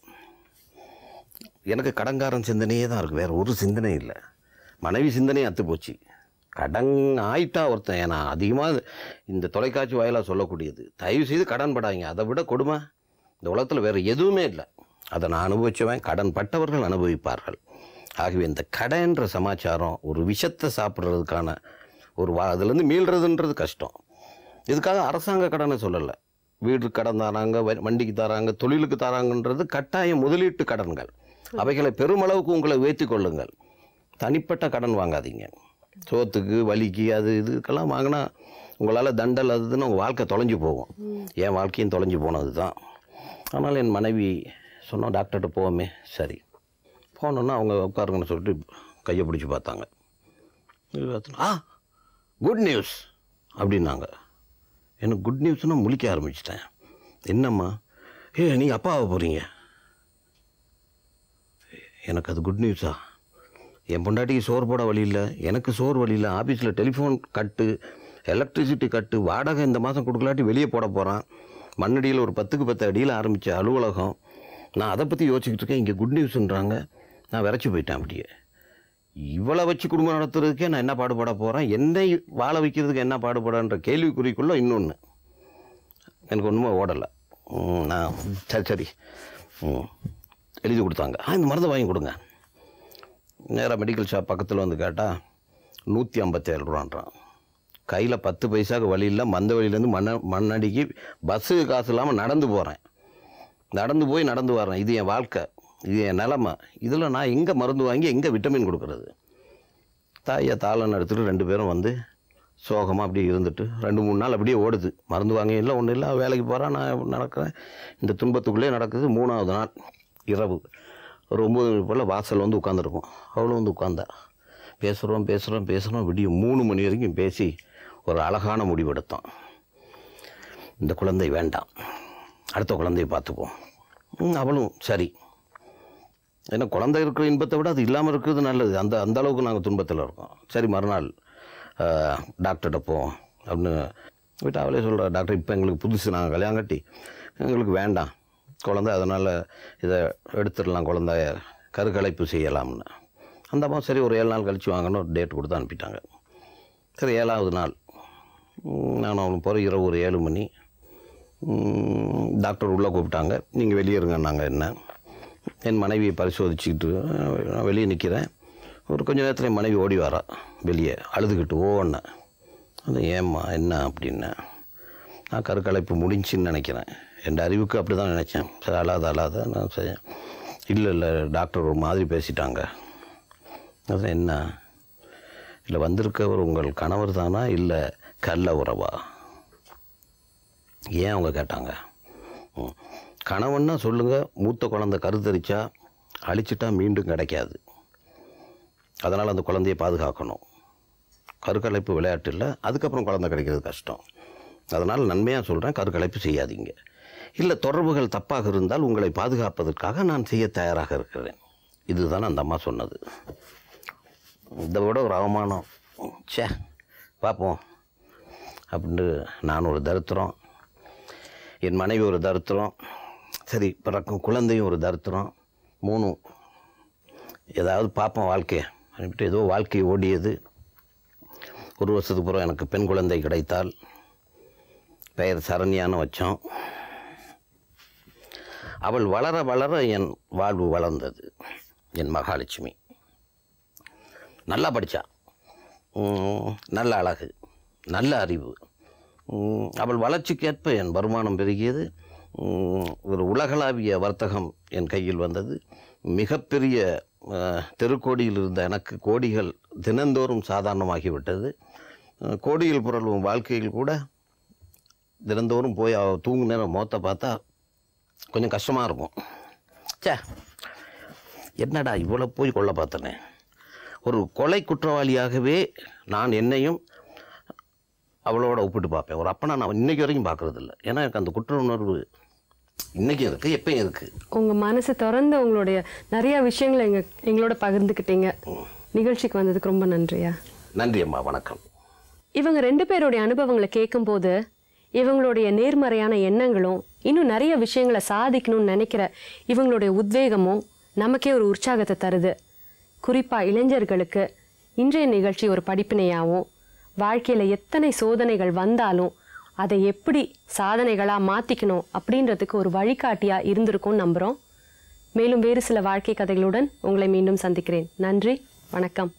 எனக்கு கடன்காரன் சிந்தனையே தான் இருக்குது, வேறு ஒரு சிந்தனை இல்லை. மனைவி சிந்தனையே அத்து போச்சு. கடன் ஆயிட்டா ஒருத்தன். ஏன்னா அதிகமாக இந்த தொலைக்காட்சி வாயிலாக சொல்லக்கூடியது, தயவு செய்து கடன் படாதீங்க. அதை விட கொடுமை இந்த உலகத்தில் வேறு எதுவுமே இல்லை. அதை நான் அனுபவிச்சவன், கடன் பட்டவர்கள் அனுபவிப்பார்கள். ஆகவே இந்த கடன்ற சமாச்சாரம் ஒரு விஷத்தை சாப்பிட்றதுக்கான ஒரு அதுலேருந்து மீள்றதுன்றது கஷ்டம். இதுக்காக அரசாங்க கடனை சொல்லலை. வீடு கடன் தராங்க, வண்டிக்கு தராங்க, தொழிலுக்கு தராங்கன்றது கட்டாயம் முதலீட்டு கடன்கள். அவைகளை பெருமளவுக்கு உங்களை உயர்த்தி கொள்ளுங்கள். தனிப்பட்ட கடன் வாங்காதீங்க. சோத்துக்கு, வலிக்கு, அது இதுக்கெல்லாம் வாங்கினா உங்களால் தண்டல் அதுன்னு உங்கள் வாழ்க்கை தொலைஞ்சு போகும். என் வாழ்க்கையும் தொலைஞ்சு போனது தான். ஆனால் என் மனைவி சொன்னோம், டாக்டர்கிட்ட போவோமே. சரி போனோன்னா அவங்க உட்காருங்கன்னு சொல்லிட்டு கையை பிடிச்சி பார்த்தாங்க. குட் நியூஸ் அப்படின்னாங்க. எனக்கு குட் நியூஸ்னால் முழிக்க ஆரம்பிச்சிட்டேன். என்னம்மா? நீங்கள் அப்பாவை போகிறீங்க. எனக்கு அது குட் நியூஸா? என் பொண்டாட்டிக்கு சோறு போட வழி இல்லை, எனக்கு சோறு வழி இல்லை. ஆஃபீஸில் டெலிஃபோன் கட்டு, எலக்ட்ரிசிட்டி கட்டு, வாடகை இந்த மாதம் கொடுக்கலாட்டி வெளியே போட போகிறான். மண்ணடியில் ஒரு 10க்கு 10 அடியில் ஆரம்பித்த அலுவலகம். நான் அதை பற்றி யோசிச்சுக்கிட்டு இருக்கேன். இங்கே குட் நியூஸுன்றாங்க. நான் விரைச்சி போயிட்டேன். அப்படியே இவ்வளோ வச்சு குடும்பம் நடத்துறதுக்கே நான் என்ன பாடுபட போகிறேன், என்னை வாழ வைக்கிறதுக்கு என்ன பாடுபடன்ற கேள்விக்குறிக்குள்ளே இன்னொன்று எனக்கு ஒன்றுமே ஓடலை. நான் சரி எழுதி கொடுத்தாங்க. இந்த மருந்து வாங்கி கொடுங்க. நேராக மெடிக்கல் ஷாப் பக்கத்தில் வந்து கேட்டால் 157 ரூபான்றான். கையில் 10 பைசாவுக்கு வழி இல்லை. மந்த வழியிலேருந்து மண்ணடிக்கு பஸ்ஸுக்கு காசு இல்லாமல் நடந்து போகிறேன். நடந்து வரேன். இது என் வாழ்க்கை, இது என் நிலமை. இதில் நான் எங்கே மருந்து வாங்கி எங்கே விட்டமின் கொடுக்குறது? தாயை தாளன்னு எடுத்துகிட்டு 2 பேரும் வந்து சோகமாக அப்படியே இருந்துட்டு 2-3 நாள் அப்படியே ஓடுது. மருந்து வாங்க இல்லை, ஒன்றும் இல்லை. வேலைக்கு போகிறேன், நான் நடக்கிறேன். இந்த துன்பத்துக்குள்ளே நடக்குது. 3ஆவது நாள் இரவு ஒரு 9 மணி போல் வாசல் வந்து உட்காந்துருக்கும். அவ்வளோ வந்து உட்காந்தா பேசுகிறோம். விடிய 3 மணி வரைக்கும் பேசி ஒரு அழகான முடிவெடுத்தோம். இந்த குழந்தை வேண்டாம், அடுத்த குழந்தையை பார்த்துப்போம். அவளும் சரி. ஏன்னா குழந்தை இருக்கிற இன்பத்தை விட அது இல்லாமல் இருக்கிறது நல்லது. அந்த அளவுக்கு நாங்கள் துன்பத்தில் இருக்கோம். சரி மறுநாள் டாக்டர்கிட்ட போவோம் அப்படின்னு விட்டு அவளே சொல்கிறா, டாக்டர் இப்போ எங்களுக்கு புதுசு, நாங்கள் கல்யாணம் கட்டி எங்களுக்கு வேண்டாம் குழந்தை, அதனால் இதை எடுத்துடலாம், குழந்தைய கருக்கலைப்பு செய்யலாம்னு. அந்த அம்மா சரி ஒரு 7 நாள் கழித்து வாங்கணும் டேட் கொடுத்து அனுப்பிட்டாங்க. சரி 7ஆவது நாள் நான் அவனுக்கு போகிற இரவு ஒரு 7 மணி. டாக்டர் உள்ளே கூப்பிட்டாங்க. நீங்கள் வெளியே இருங்கன்னாங்க. என்ன என் மனைவியை பரிசோதிச்சுக்கிட்டு நான் வெளியே நிற்கிறேன். ஒரு கொஞ்சம் நேரத்தில் என் மனைவி ஓடி வரா வெளியே அழுதுகிட்டு. ஓன்னு அது ஏம்மா என்ன அப்படின்னேன். நான் கருக்கலைப்பு முடிஞ்சின்னு நினைக்கிறேன். என் அறிவுக்கு அப்படி தான் நினச்சேன். சரி அழாத நான் சரி இல்லை டாக்டர் ஒரு மாதிரி பேசிட்டாங்க. அதான் என்ன? இல்லை வந்திருக்கவர் உங்கள் கணவர் தானா இல்லை கள்ள உறவா? ஏன் அவங்க கேட்டாங்க. கணவன்னா சொல்லுங்கள், மூத்த குழந்தை கருத்தரிச்சா அழிச்சிட்டா மீண்டும் கிடைக்காது. அதனால் அந்த குழந்தையை பாதுகாக்கணும். கருக்கலைப்பு விளையாட்டு இல்லை, அதுக்கப்புறம் குழந்தை கிடைக்கிறது கஷ்டம். அதனால் நன்மையாக சொல்கிறேன், கருக்கலைப்பு செய்யாதீங்க. இல்லை தொடர்புகள் தப்பாக இருந்தால் உங்களை பாதுகாப்பதற்காக நான் செய்ய தயாராக இருக்கிறேன். இதுதான் அந்த அம்மா சொன்னது. இதை விட ஒரு அவமானம், சே பார்ப்போம் அப்படின்ட்டு நான் ஒரு தரித்திரம், என் மனைவி ஒரு தரித்திரம், சரி பிறக்கும் குழந்தையும் ஒரு தரித்திரம், 3 ஏதாவது பார்ப்போம் வாழ்க்கையை அப்படின்ட்டு ஏதோ வாழ்க்கை ஓடியது. 1 வருஷத்துக்கு அப்புறம் எனக்கு பெண் குழந்தை கிடைத்தால் பெயர் சரண்யான்னு வச்சோம். அவள் வளர வளர என் வாழ்வு வளர்ந்தது. என் மகாலட்சுமி நல்லா படித்தா, நல்ல அழகு, நல்ல அறிவு. அவள் வளர்ச்சிக்கேற்ப என் வருமானம் பெருகியது. ஒரு உலகளாவிய வர்த்தகம் என் கையில் வந்தது. மிகப்பெரிய தெருக்கோடியில் இருந்த எனக்கு கோடிகள் தினந்தோறும் சாதாரணமாகிவிட்டது. கோடியில் புரளும் வாழ்க்கையில் கூட தினந்தோறும் போய் தூங்கு நேரம் மோத்த பார்த்தா கொஞ்சம் கஷ்டமாக இருக்கும். சே என்னடா இவ்வளோ போய் கொள்ள பார்த்தனே. ஒரு கொலை குற்றவாளியாகவே நான் என்னையும் அவளோட ஒப்பிட்டு பார்ப்பேன். ஒரு அப்பனா நான் இன்றைக்கி வரைக்கும் பார்க்குறதில்ல. ஏன்னா எனக்கு அந்த குற்ற உணர்வு இன்றைக்கும் இருக்குது, எப்பயும் இருக்குது. உங்கள் மனசு திறந்து உங்களுடைய நிறையா விஷயங்களை எங்களோட பகிர்ந்துக்கிட்டீங்க. நிகழ்ச்சிக்கு வந்ததுக்கு ரொம்ப நன்றியா. நன்றி அம்மா, வணக்கம். இவங்க 2 பேருடைய அனுபவங்களை கேட்கும்போது இவங்களுடைய நேர்மறையான எண்ணங்களும் இன்னும் நிறைய விஷயங்களை சாதிக்கணும்னு நினைக்கிற இவங்களுடைய உத்வேகமும் நமக்கே ஒரு உற்சாகத்தை தருது. குறிப்பாக இளைஞர்களுக்கு இன்றைய நிகழ்ச்சி ஒரு படிப்பினையாகவும், வாழ்க்கையில் எத்தனை சோதனைகள் வந்தாலும் அதை எப்படி சாதனைகளாக மாற்றிக்கணும் அப்படின்றதுக்கு ஒரு வழிகாட்டியாக இருந்திருக்கும்னு நம்புகிறோம். மேலும் வேறு சில வாழ்க்கை கதைகளுடன் உங்களை மீண்டும் சந்திக்கிறேன். நன்றி, வணக்கம்.